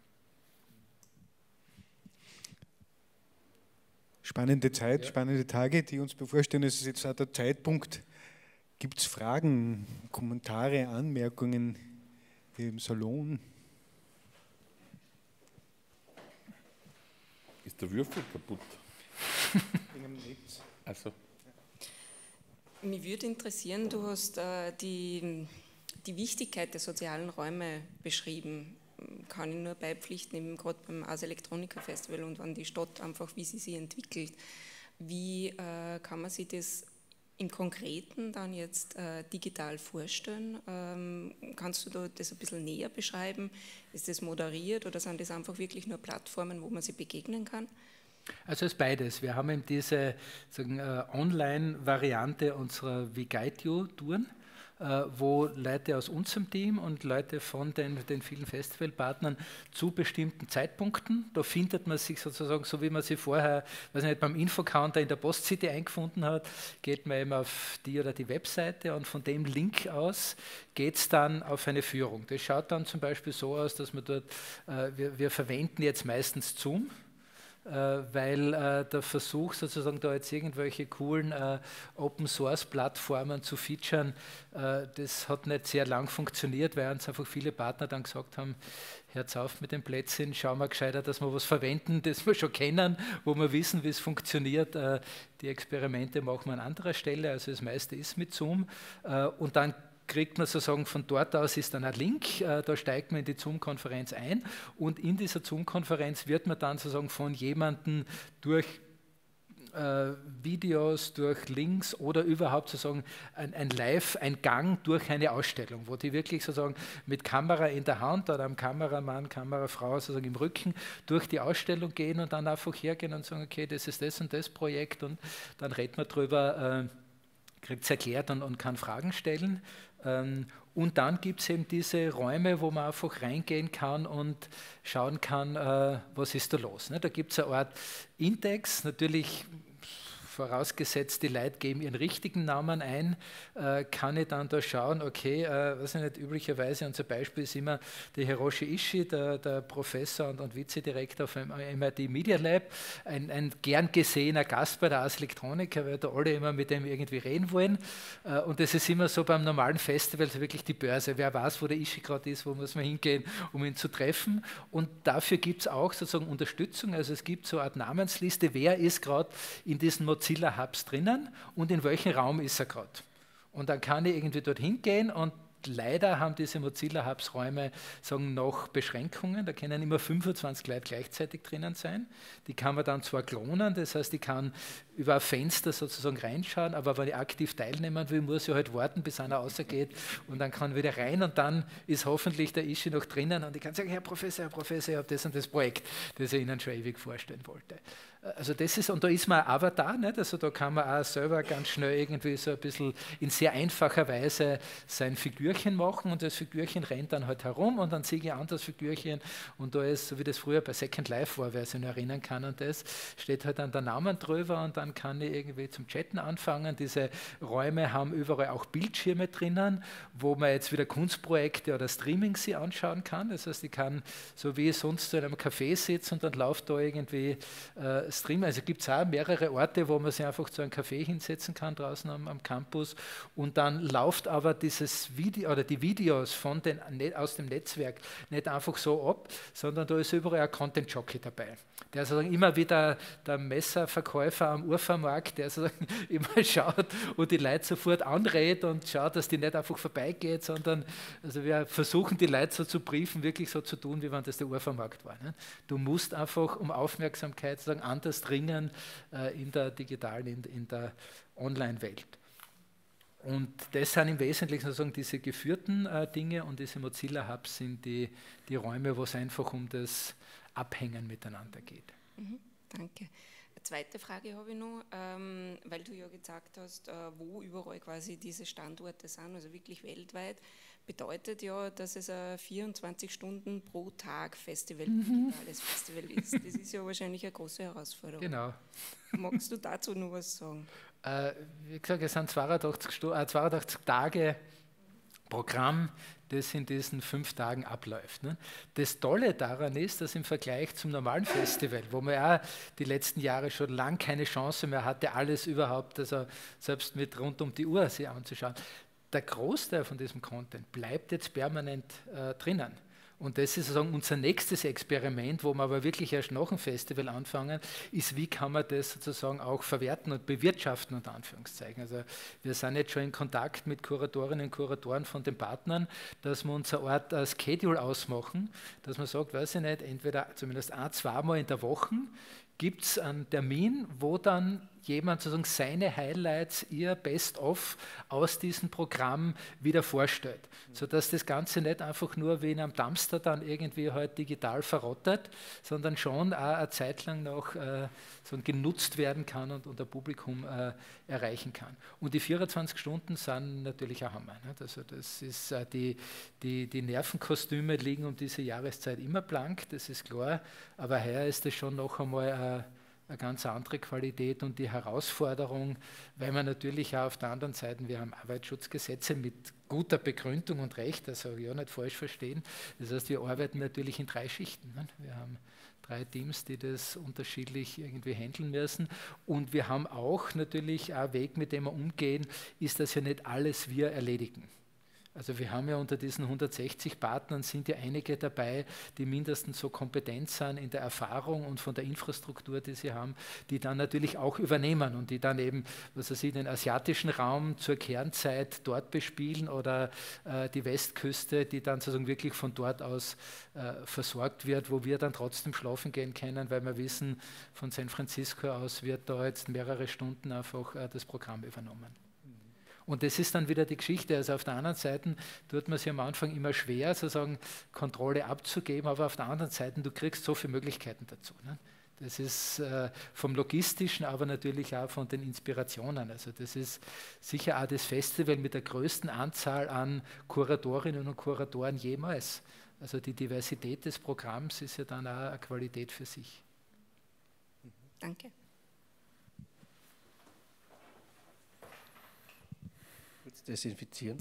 Spannende Zeit, Ja. spannende Tage, die uns bevorstehen. Es ist jetzt auch der Zeitpunkt. Gibt es Fragen, Kommentare, Anmerkungen hier im Salon? Ist der Würfel kaputt? In einem Netz. Also. Mich würde interessieren, du hast äh, die, die Wichtigkeit der sozialen Räume beschrieben. Kann ich nur beipflichten, eben gerade beim Ars Electronica Festival und an die Stadt einfach, wie sie sich entwickelt. Wie äh, kann man sich das im Konkreten dann jetzt äh, digital vorstellen? Ähm, kannst du da das ein bisschen näher beschreiben? Ist das moderiert oder sind das einfach wirklich nur Plattformen, wo man sich begegnen kann? Also es ist beides. Wir haben eben diese sagen, äh, Online-Variante unserer We Guide You-Touren, äh, wo Leute aus unserem Team und Leute von den, den vielen Festivalpartnern zu bestimmten Zeitpunkten, da findet man sich sozusagen, so wie man sie vorher, weiß nicht, beim Infocounter in der Postcity eingefunden hat, geht man eben auf die oder die Webseite und von dem Link aus geht es dann auf eine Führung. Das schaut dann zum Beispiel so aus, dass man dort, äh, wir, wir verwenden jetzt meistens Zoom, weil äh, der Versuch sozusagen da jetzt irgendwelche coolen äh, Open-Source-Plattformen zu featuren, äh, das hat nicht sehr lang funktioniert, weil uns einfach viele Partner dann gesagt haben, hört's auf mit den Plätzchen, schauen wir gescheiter, dass wir was verwenden, das wir schon kennen, wo wir wissen, wie es funktioniert. Äh, die Experimente machen wir an anderer Stelle, also das meiste ist mit Zoom. Äh, und dann kriegt man sozusagen von dort aus ist dann ein Link, äh, da steigt man in die Zoom-Konferenz ein und in dieser Zoom-Konferenz wird man dann sozusagen von jemandem durch äh, Videos, durch Links oder überhaupt sozusagen ein, ein Live, ein Gang durch eine Ausstellung, wo die wirklich sozusagen mit Kamera in der Hand oder einem Kameramann, Kamerafrau sozusagen im Rücken durch die Ausstellung gehen und dann einfach hergehen und sagen, okay, das ist das und das Projekt und dann redet man drüber, äh, kriegt es erklärt und, und kann Fragen stellen. Und dann gibt es eben diese Räume, wo man einfach reingehen kann und schauen kann, äh, was ist da los. Ne? Da gibt es eine Art Index, natürlich vorausgesetzt, die Leute geben ihren richtigen Namen ein, äh, kann ich dann da schauen, okay, äh, weiß ich nicht, üblicherweise unser Beispiel ist immer der Hiroshi Ishii, der, der Professor und, und Vizedirektor vom M I T Media Lab, ein, ein gern gesehener Gast bei der Ars Electronica, weil da alle immer mit dem irgendwie reden wollen. Äh, und das ist immer so beim normalen Festival, so wirklich die Börse. Wer weiß, wo der Ishii gerade ist, wo muss man hingehen, um ihn zu treffen. Und dafür gibt es auch sozusagen Unterstützung, also es gibt so eine Art Namensliste, wer ist gerade in diesen Mozilla Hubs drinnen und in welchem Raum ist er gerade. Und dann kann ich irgendwie dorthin gehen und leider haben diese Mozilla Hubs Räume sagen, noch Beschränkungen, da können immer fünfundzwanzig Leute gleichzeitig drinnen sein. Die kann man dann zwar klonen, das heißt, ich kann über ein Fenster sozusagen reinschauen, aber wenn ich aktiv teilnehmen will, muss ich halt warten, bis einer rausgeht und dann kann ich wieder rein und dann ist hoffentlich der Ishii noch drinnen und ich kann sagen, Herr Professor, Herr Professor, ich habe das und das Projekt, das ich Ihnen schon ewig vorstellen wollte. Also das ist, und da ist man ein Avatar, nicht? Also da kann man auch selber ganz schnell irgendwie so ein bisschen in sehr einfacher Weise sein Figürchen machen und das Figürchen rennt dann halt herum und dann sehe ich ein anderes Figürchen und da ist, so wie das früher bei Second Life war, wer sich noch erinnern kann und das, steht halt dann der Name drüber und dann kann ich irgendwie zum Chatten anfangen. Diese Räume haben überall auch Bildschirme drinnen, wo man jetzt wieder Kunstprojekte oder Streaming sie anschauen kann. Das heißt, ich kann, so wie ich sonst so in einem Café sitze und dann läuft da irgendwie äh, Streamen. Also gibt es auch mehrere Orte, wo man sich einfach zu einem Café hinsetzen kann draußen am, am Campus und dann läuft aber dieses Video oder die Videos von den, aus dem Netzwerk nicht einfach so ab, sondern da ist überall ein Content-Jockey dabei. Der sozusagen immer wieder der Messerverkäufer am Ufermarkt, der sozusagen immer schaut und die Leute sofort anredet und schaut, dass die nicht einfach vorbeigeht, sondern also wir versuchen die Leute so zu briefen, wirklich so zu tun, wie wenn das der Ufermarkt war. Ne? Du musst einfach um Aufmerksamkeit sozusagen anders dringen äh, in der digitalen, in, in der Online-Welt. Und das sind im Wesentlichen sozusagen diese geführten äh, Dinge und diese Mozilla Hubs sind die, die Räume, wo es einfach um das Abhängen miteinander geht. Mhm, danke. Eine zweite Frage habe ich noch, ähm, weil du ja gesagt hast, äh, wo überall quasi diese Standorte sind, also wirklich weltweit, bedeutet ja, dass es ein vierundzwanzig Stunden pro Tag Festival, mhm. digitales Festival ist. Das ist ja wahrscheinlich eine große Herausforderung. Genau. Magst du dazu noch was sagen? Äh, wie gesagt, es sind zweiundachtzig, Stu- äh, zweiundachtzig Tage Programm, das in diesen fünf Tagen abläuft. Ne? Das Tolle daran ist, dass im Vergleich zum normalen Festival, wo man ja die letzten Jahre schon lange keine Chance mehr hatte, alles überhaupt, also selbst mit rund um die Uhr sich anzuschauen, der Großteil von diesem Content bleibt jetzt permanent äh, drinnen. Und das ist sozusagen unser nächstes Experiment, wo wir aber wirklich erst nach dem Festival anfangen, ist, wie kann man das sozusagen auch verwerten und bewirtschaften, unter Anführungszeichen. Also wir sind jetzt schon in Kontakt mit Kuratorinnen und Kuratoren von den Partnern, dass wir uns eine Art uh, Schedule ausmachen, dass man sagt, weiß ich nicht, entweder zumindest ein, zweimal in der Woche gibt es einen Termin, wo dann jemand sozusagen seine Highlights, ihr Best-of aus diesem Programm wieder vorstellt, sodass das Ganze nicht einfach nur wie in einem Dumpster dann irgendwie halt digital verrottet, sondern schon auch eine Zeit lang noch äh, so genutzt werden kann und unser Publikum äh, erreichen kann. Und die vierundzwanzig Stunden sind natürlich ein Hammer. Nicht? Also das ist, äh, die, die, die Nervenkostüme liegen um diese Jahreszeit immer blank, das ist klar, aber heuer ist das schon noch einmal äh, eine ganz andere Qualität und die Herausforderung, weil man natürlich auch auf der anderen Seite, wir haben Arbeitsschutzgesetze mit guter Begründung und Recht, also ja nicht falsch verstehen. Das heißt, wir arbeiten natürlich in drei Schichten. Ne? Wir haben drei Teams, die das unterschiedlich irgendwie handeln müssen und wir haben auch natürlich einen Weg, mit dem wir umgehen, ist, dass ja nicht alles wir erledigen. Also wir haben ja unter diesen hundertsechzig Partnern sind ja einige dabei, die mindestens so kompetent sind in der Erfahrung und von der Infrastruktur, die sie haben, die dann natürlich auch übernehmen und die dann eben, was weiß ich, den asiatischen Raum zur Kernzeit dort bespielen oder äh, die Westküste, die dann sozusagen wirklich von dort aus äh, versorgt wird, wo wir dann trotzdem schlafen gehen können, weil wir wissen, von San Francisco aus wird da jetzt mehrere Stunden einfach äh, das Programm übernommen. Und das ist dann wieder die Geschichte. Also auf der anderen Seite tut man sich am Anfang immer schwer, sozusagen Kontrolle abzugeben, aber auf der anderen Seite, du kriegst so viele Möglichkeiten dazu. Ne? Das ist äh, vom Logistischen, aber natürlich auch von den Inspirationen. Also das ist sicher auch das Festival mit der größten Anzahl an Kuratorinnen und Kuratoren jemals. Also die Diversität des Programms ist ja dann auch eine Qualität für sich. Danke. Desinfizieren.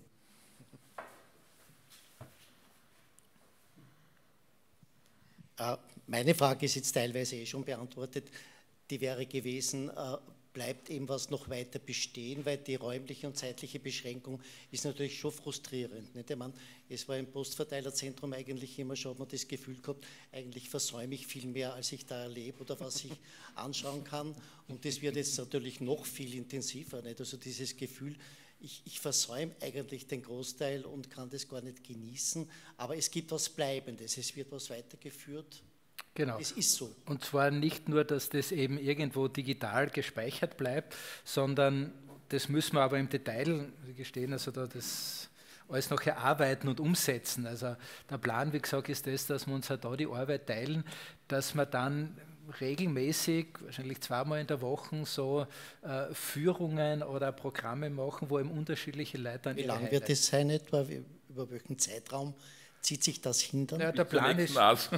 Meine Frage ist jetzt teilweise eh schon beantwortet. Die wäre gewesen, bleibt eben was noch weiter bestehen, weil die räumliche und zeitliche Beschränkung ist natürlich schon frustrierend. Nicht? Ich meine, es war im Postverteilerzentrum eigentlich immer schon, hat man das Gefühl gehabt, eigentlich versäume ich viel mehr, als ich da erlebe oder was ich anschauen kann. Und das wird jetzt natürlich noch viel intensiver. Nicht? Also dieses Gefühl, Ich, ich versäume eigentlich den Großteil und kann das gar nicht genießen, aber es gibt was Bleibendes, es wird was weitergeführt. Genau. Es ist so. Und zwar nicht nur, dass das eben irgendwo digital gespeichert bleibt, sondern das müssen wir aber im Detail gestehen, also da das alles noch erarbeiten und umsetzen. Also der Plan, wie gesagt, ist das, dass wir uns halt da die Arbeit teilen, dass wir dann regelmäßig, wahrscheinlich zweimal in der Woche, so äh, Führungen oder Programme machen, wo eben unterschiedliche Leute an Wie lange wird das sein etwa? Über welchen Zeitraum zieht sich das hin dann? Ja, der bis Plan ist,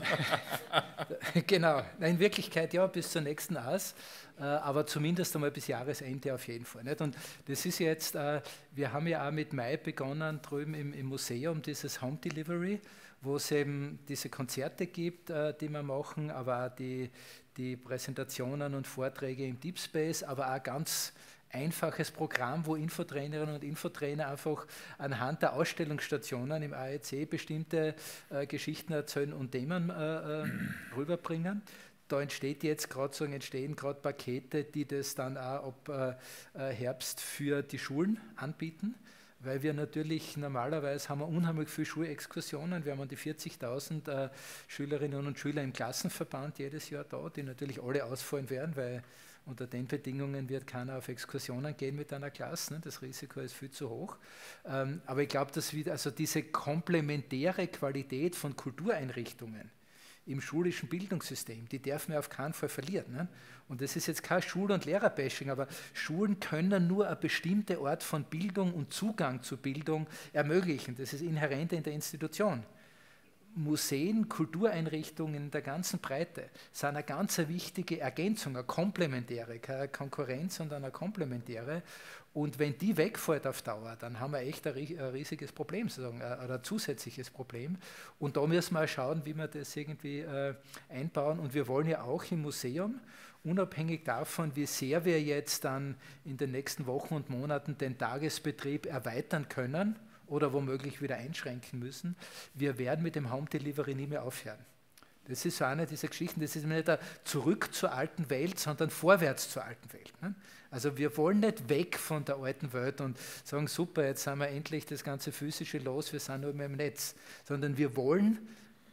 genau, in Wirklichkeit ja, bis zur nächsten A S, äh, aber zumindest einmal bis Jahresende auf jeden Fall. Nicht? Und das ist jetzt, äh, wir haben ja auch mit Mai begonnen, drüben im, im Museum, dieses Home Delivery, wo es eben diese Konzerte gibt, äh, die wir machen, aber auch die, die Präsentationen und Vorträge im Deep Space, aber auch ganz einfaches Programm, wo Infotrainerinnen und Infotrainer einfach anhand der Ausstellungsstationen im A E C bestimmte äh, Geschichten erzählen und Themen äh, äh, rüberbringen. Da entsteht jetzt gerade so, entstehen gerade Pakete, die das dann auch ab äh, Herbst für die Schulen anbieten. Weil wir natürlich normalerweise haben wir unheimlich viele Schulexkursionen. Wir haben die vierzigtausend äh, Schülerinnen und Schüler im Klassenverband jedes Jahr da, die natürlich alle ausfallen werden, weil unter den Bedingungen wird keiner auf Exkursionen gehen mit einer Klasse. Ne? Das Risiko ist viel zu hoch. Ähm, aber ich glaube, dass wieder, also diese komplementäre Qualität von Kultureinrichtungen im schulischen Bildungssystem, die dürfen wir auf keinen Fall verlieren. Ne? Und das ist jetzt kein Schul- und Lehrerbashing, aber Schulen können nur eine bestimmte Art von Bildung und Zugang zu Bildung ermöglichen. Das ist inhärent in der Institution. Museen, Kultureinrichtungen in der ganzen Breite sind eine ganz wichtige Ergänzung, eine komplementäre, keine Konkurrenz, sondern eine komplementäre. Und wenn die wegfällt auf Dauer, dann haben wir echt ein riesiges Problem, sozusagen, oder ein zusätzliches Problem. Und da müssen wir schauen, wie wir das irgendwie äh, einbauen. Und wir wollen ja auch im Museum, unabhängig davon, wie sehr wir jetzt dann in den nächsten Wochen und Monaten den Tagesbetrieb erweitern können, oder womöglich wieder einschränken müssen, wir werden mit dem Home Delivery nie mehr aufhören. Das ist so eine dieser Geschichten, das ist nicht ein Zurück zur alten Welt, sondern vorwärts zur alten Welt. Ne? Also wir wollen nicht weg von der alten Welt und sagen, super, jetzt sind wir endlich das ganze Physische los, wir sind nur mehr im Netz, sondern wir wollen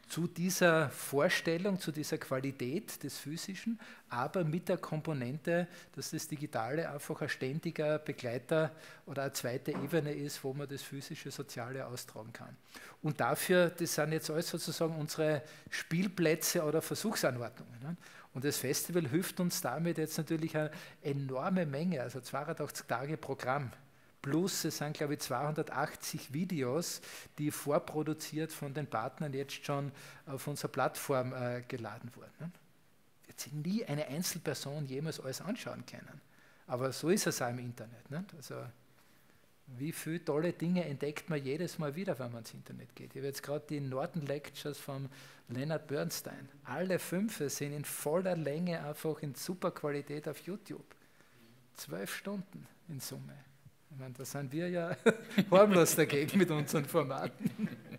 zu dieser Vorstellung, zu dieser Qualität des Physischen, aber mit der Komponente, dass das Digitale einfach ein ständiger Begleiter oder eine zweite Ebene ist, wo man das physische, Soziale austragen kann. Und dafür, das sind jetzt alles sozusagen unsere Spielplätze oder Versuchsanordnungen. Ne? Und das Festival hilft uns damit jetzt natürlich eine enorme Menge, also zweihundertachtzig Tage Programm. Plus, es sind, glaube ich, zweihundertachtzig Videos, die vorproduziert von den Partnern jetzt schon auf unserer Plattform äh, geladen wurden. Ne? Wird sich nie eine Einzelperson jemals alles anschauen können. Aber so ist es auch im Internet. Ne? Also, wie viele tolle Dinge entdeckt man jedes Mal wieder, wenn man ins Internet geht. Ich habe jetzt gerade die Norton Lectures von Leonard Bernstein. Alle fünf sind in voller Länge einfach in super Qualität auf YouTube. Zwölf Stunden in Summe. Ich meine, da sind wir ja harmlos dagegen mit unseren Formaten.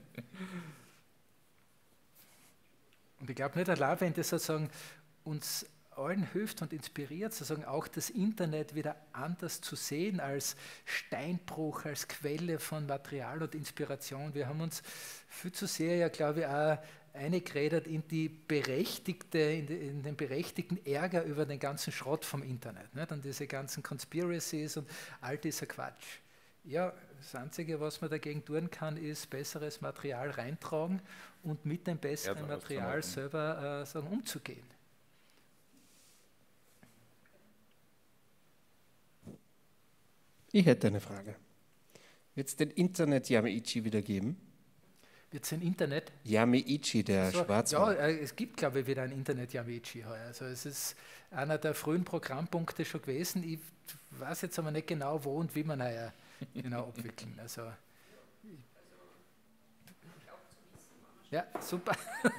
Und ich glaube nicht allein, wenn das sozusagen uns allen hilft und inspiriert, sozusagen auch das Internet wieder anders zu sehen als Steinbruch, als Quelle von Material und Inspiration. Wir haben uns viel zu sehr, ja glaube ich, auch eingeredet in, die berechtigte, in, die, in den berechtigten Ärger über den ganzen Schrott vom Internet, nicht? Und diese ganzen Conspiracies und all dieser Quatsch. Ja, das Einzige, was man dagegen tun kann, ist besseres Material reintragen und mit dem besseren ja, Material selber äh, sagen, umzugehen. Ich hätte eine Frage. Wird es den Internet-Yameichi wieder geben? Wird es ein Internet? Yameichi, der so, Schwarzwald. Ja, es gibt, glaube ich, wieder ein Internet-Yameichi heuer. Also es ist einer der frühen Programmpunkte schon gewesen. Ich weiß jetzt aber nicht genau, wo und wie man heuer genau abwickeln. Also, ja, super.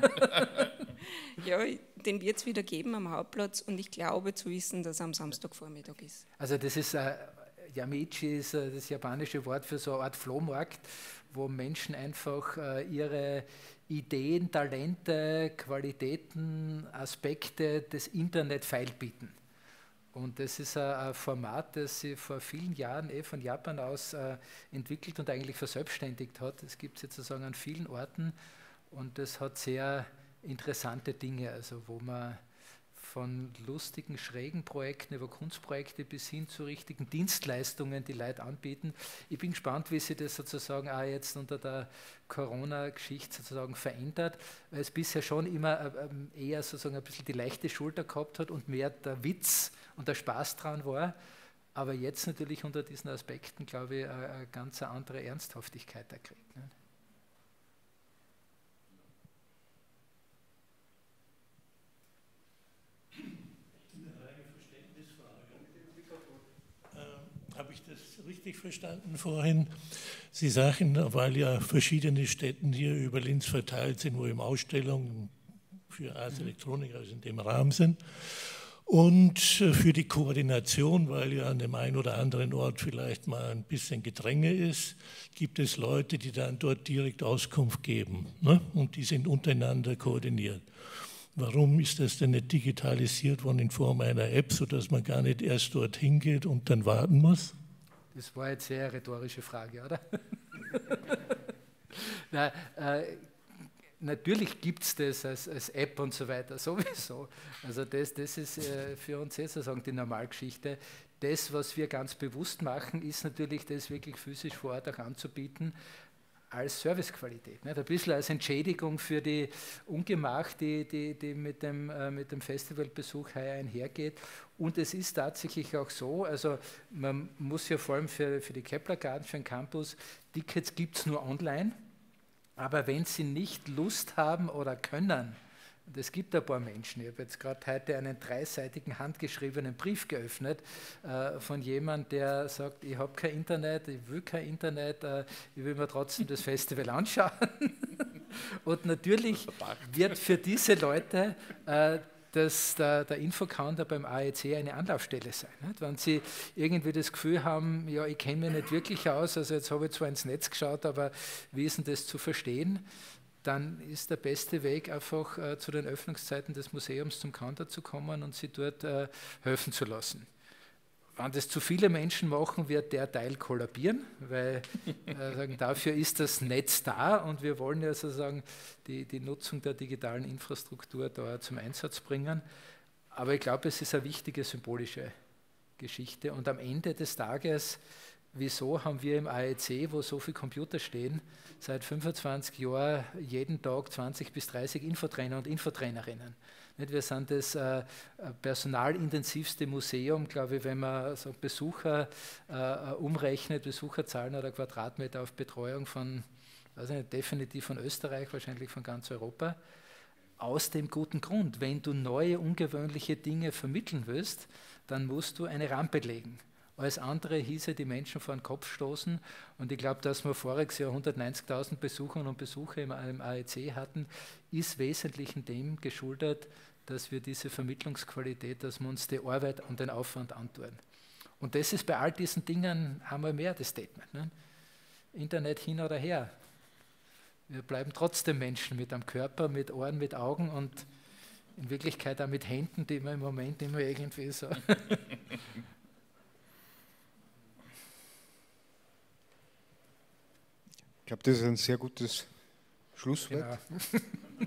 Ja, den wird es wieder geben am Hauptplatz und ich glaube zu wissen, dass er am Samstagvormittag ist. Also das ist, äh, Yameichi ist äh, das japanische Wort für so eine Art Flohmarkt, wo Menschen einfach äh, ihre Ideen, Talente, Qualitäten, Aspekte des Internet feilbieten. Und das ist ein, ein Format, das sich vor vielen Jahren eh von Japan aus äh, entwickelt und eigentlich verselbstständigt hat. Das gibt es jetzt sozusagen an vielen Orten und das hat sehr interessante Dinge, also wo man von lustigen, schrägen Projekten über Kunstprojekte bis hin zu richtigen Dienstleistungen, die Leute anbieten. Ich bin gespannt, wie sich das sozusagen auch jetzt unter der Corona-Geschichte sozusagen verändert, weil es bisher schon immer eher sozusagen ein bisschen die leichte Schulter gehabt hat und mehr der Witz und der Spaß dran war. Aber jetzt natürlich unter diesen Aspekten, glaube ich, eine ganz andere Ernsthaftigkeit erkriegt. Ne? Habe ich das richtig verstanden vorhin? Sie sagen, weil ja verschiedene Städte hier über Linz verteilt sind, wo eben Ausstellungen für Ars Electronica also in dem Rahmen sind. Und für die Koordination, weil ja an dem einen oder anderen Ort vielleicht mal ein bisschen Gedränge ist, gibt es Leute, die dann dort direkt Auskunft geben, ne? Und die sind untereinander koordiniert. Warum ist das denn nicht digitalisiert worden in Form einer App, sodass man gar nicht erst dorthin geht und dann warten muss? Das war jetzt eine sehr rhetorische Frage, oder? Na, äh, natürlich gibt es das als, als App und so weiter, sowieso. Also das, das ist äh, für uns jetzt sozusagen die Normalgeschichte. Das, was wir ganz bewusst machen, ist natürlich das wirklich physisch vor Ort auch anzubieten, als Servicequalität, nicht? Ein bisschen als Entschädigung für die Ungemach, die, die, die mit, dem, äh, mit dem Festivalbesuch heuer einhergeht. Und es ist tatsächlich auch so, also man muss ja vor allem für, für die Kepler Garden, für den Campus, Tickets gibt es nur online, aber wenn Sie nicht Lust haben oder können, und es gibt ein paar Menschen, ich habe jetzt gerade heute einen dreiseitigen handgeschriebenen Brief geöffnet äh, von jemandem, der sagt, ich habe kein Internet, ich will kein Internet, äh, ich will mir trotzdem das Festival anschauen. Und natürlich wird für diese Leute äh, dass der, der Infocounter beim A E C eine Anlaufstelle sein. Nicht? Wenn Sie irgendwie das Gefühl haben, ja, ich kenne mich nicht wirklich aus, also jetzt habe ich zwar ins Netz geschaut, aber wie ist denn das zu verstehen? Dann ist der beste Weg einfach äh, zu den Öffnungszeiten des Museums zum Counter zu kommen und sie dort äh, helfen zu lassen. wenn das zu viele Menschen machen, wird der Teil kollabieren, weil äh, sagen, dafür ist das Netz da und wir wollen ja sozusagen die, die Nutzung der digitalen Infrastruktur da zum Einsatz bringen. Aber ich glaube, es ist eine wichtige symbolische Geschichte und am Ende des Tages, wieso haben wir im A E C, wo so viele Computer stehen, seit fünfundzwanzig Jahren jeden Tag zwanzig bis dreißig Infotrainer und Infotrainerinnen? Wir sind das äh, personalintensivste Museum, glaube ich, wenn man so Besucher äh, umrechnet, Besucherzahlen oder Quadratmeter auf Betreuung von, weiß ich nicht, definitiv von Österreich, wahrscheinlich von ganz Europa. Aus dem guten Grund, wenn du neue, ungewöhnliche Dinge vermitteln willst, dann musst du eine Rampe legen. Alles andere hieße die Menschen vor den Kopf stoßen und ich glaube, dass wir voriges Jahr hundertneunzigtausend Besucherinnen und Besucher im A E C hatten, ist wesentlich dem geschuldet, dass wir diese Vermittlungsqualität, dass wir uns die Arbeit und den Aufwand antun. Und das ist bei all diesen Dingen einmal mehr das Statement. Ne? Internet hin oder her. Wir bleiben trotzdem Menschen mit einem Körper, mit Ohren, mit Augen und in Wirklichkeit auch mit Händen, die man im Moment immer irgendwie so... Ich glaube, das ist ein sehr gutes Schlusswort. Genau.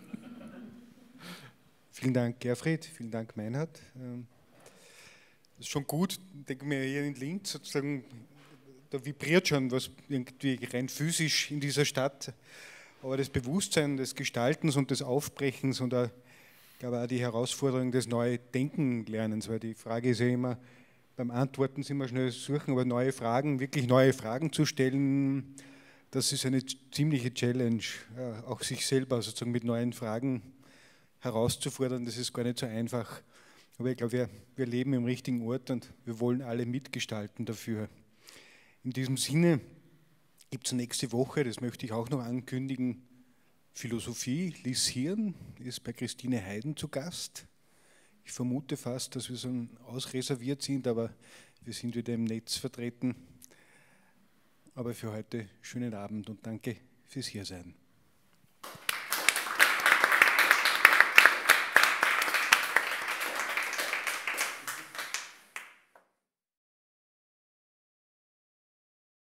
Vielen Dank, Gerfried, vielen Dank, Meinhard. Das ist schon gut, denke mir, hier in Linz sozusagen, da vibriert schon was irgendwie rein physisch in dieser Stadt, aber das Bewusstsein des Gestaltens und des Aufbrechens und auch, ich glaube auch die Herausforderung des Neu-Denken-Lernens, weil die Frage ist ja immer, beim Antworten sind wir schnell suchen, aber neue Fragen, wirklich neue Fragen zu stellen, das ist eine ziemliche Challenge, auch sich selber sozusagen mit neuen Fragen herauszufordern, das ist gar nicht so einfach. Aber ich glaube, wir, wir leben im richtigen Ort und wir wollen alle mitgestalten dafür. In diesem Sinne gibt es nächste Woche, das möchte ich auch noch ankündigen, Philosophie. Lies Hirn ist bei Christine Heiden zu Gast. Ich vermute fast, dass wir so ausreserviert sind, aber wir sind wieder im Netz vertreten. Aber für heute schönen Abend und danke fürs Hiersein.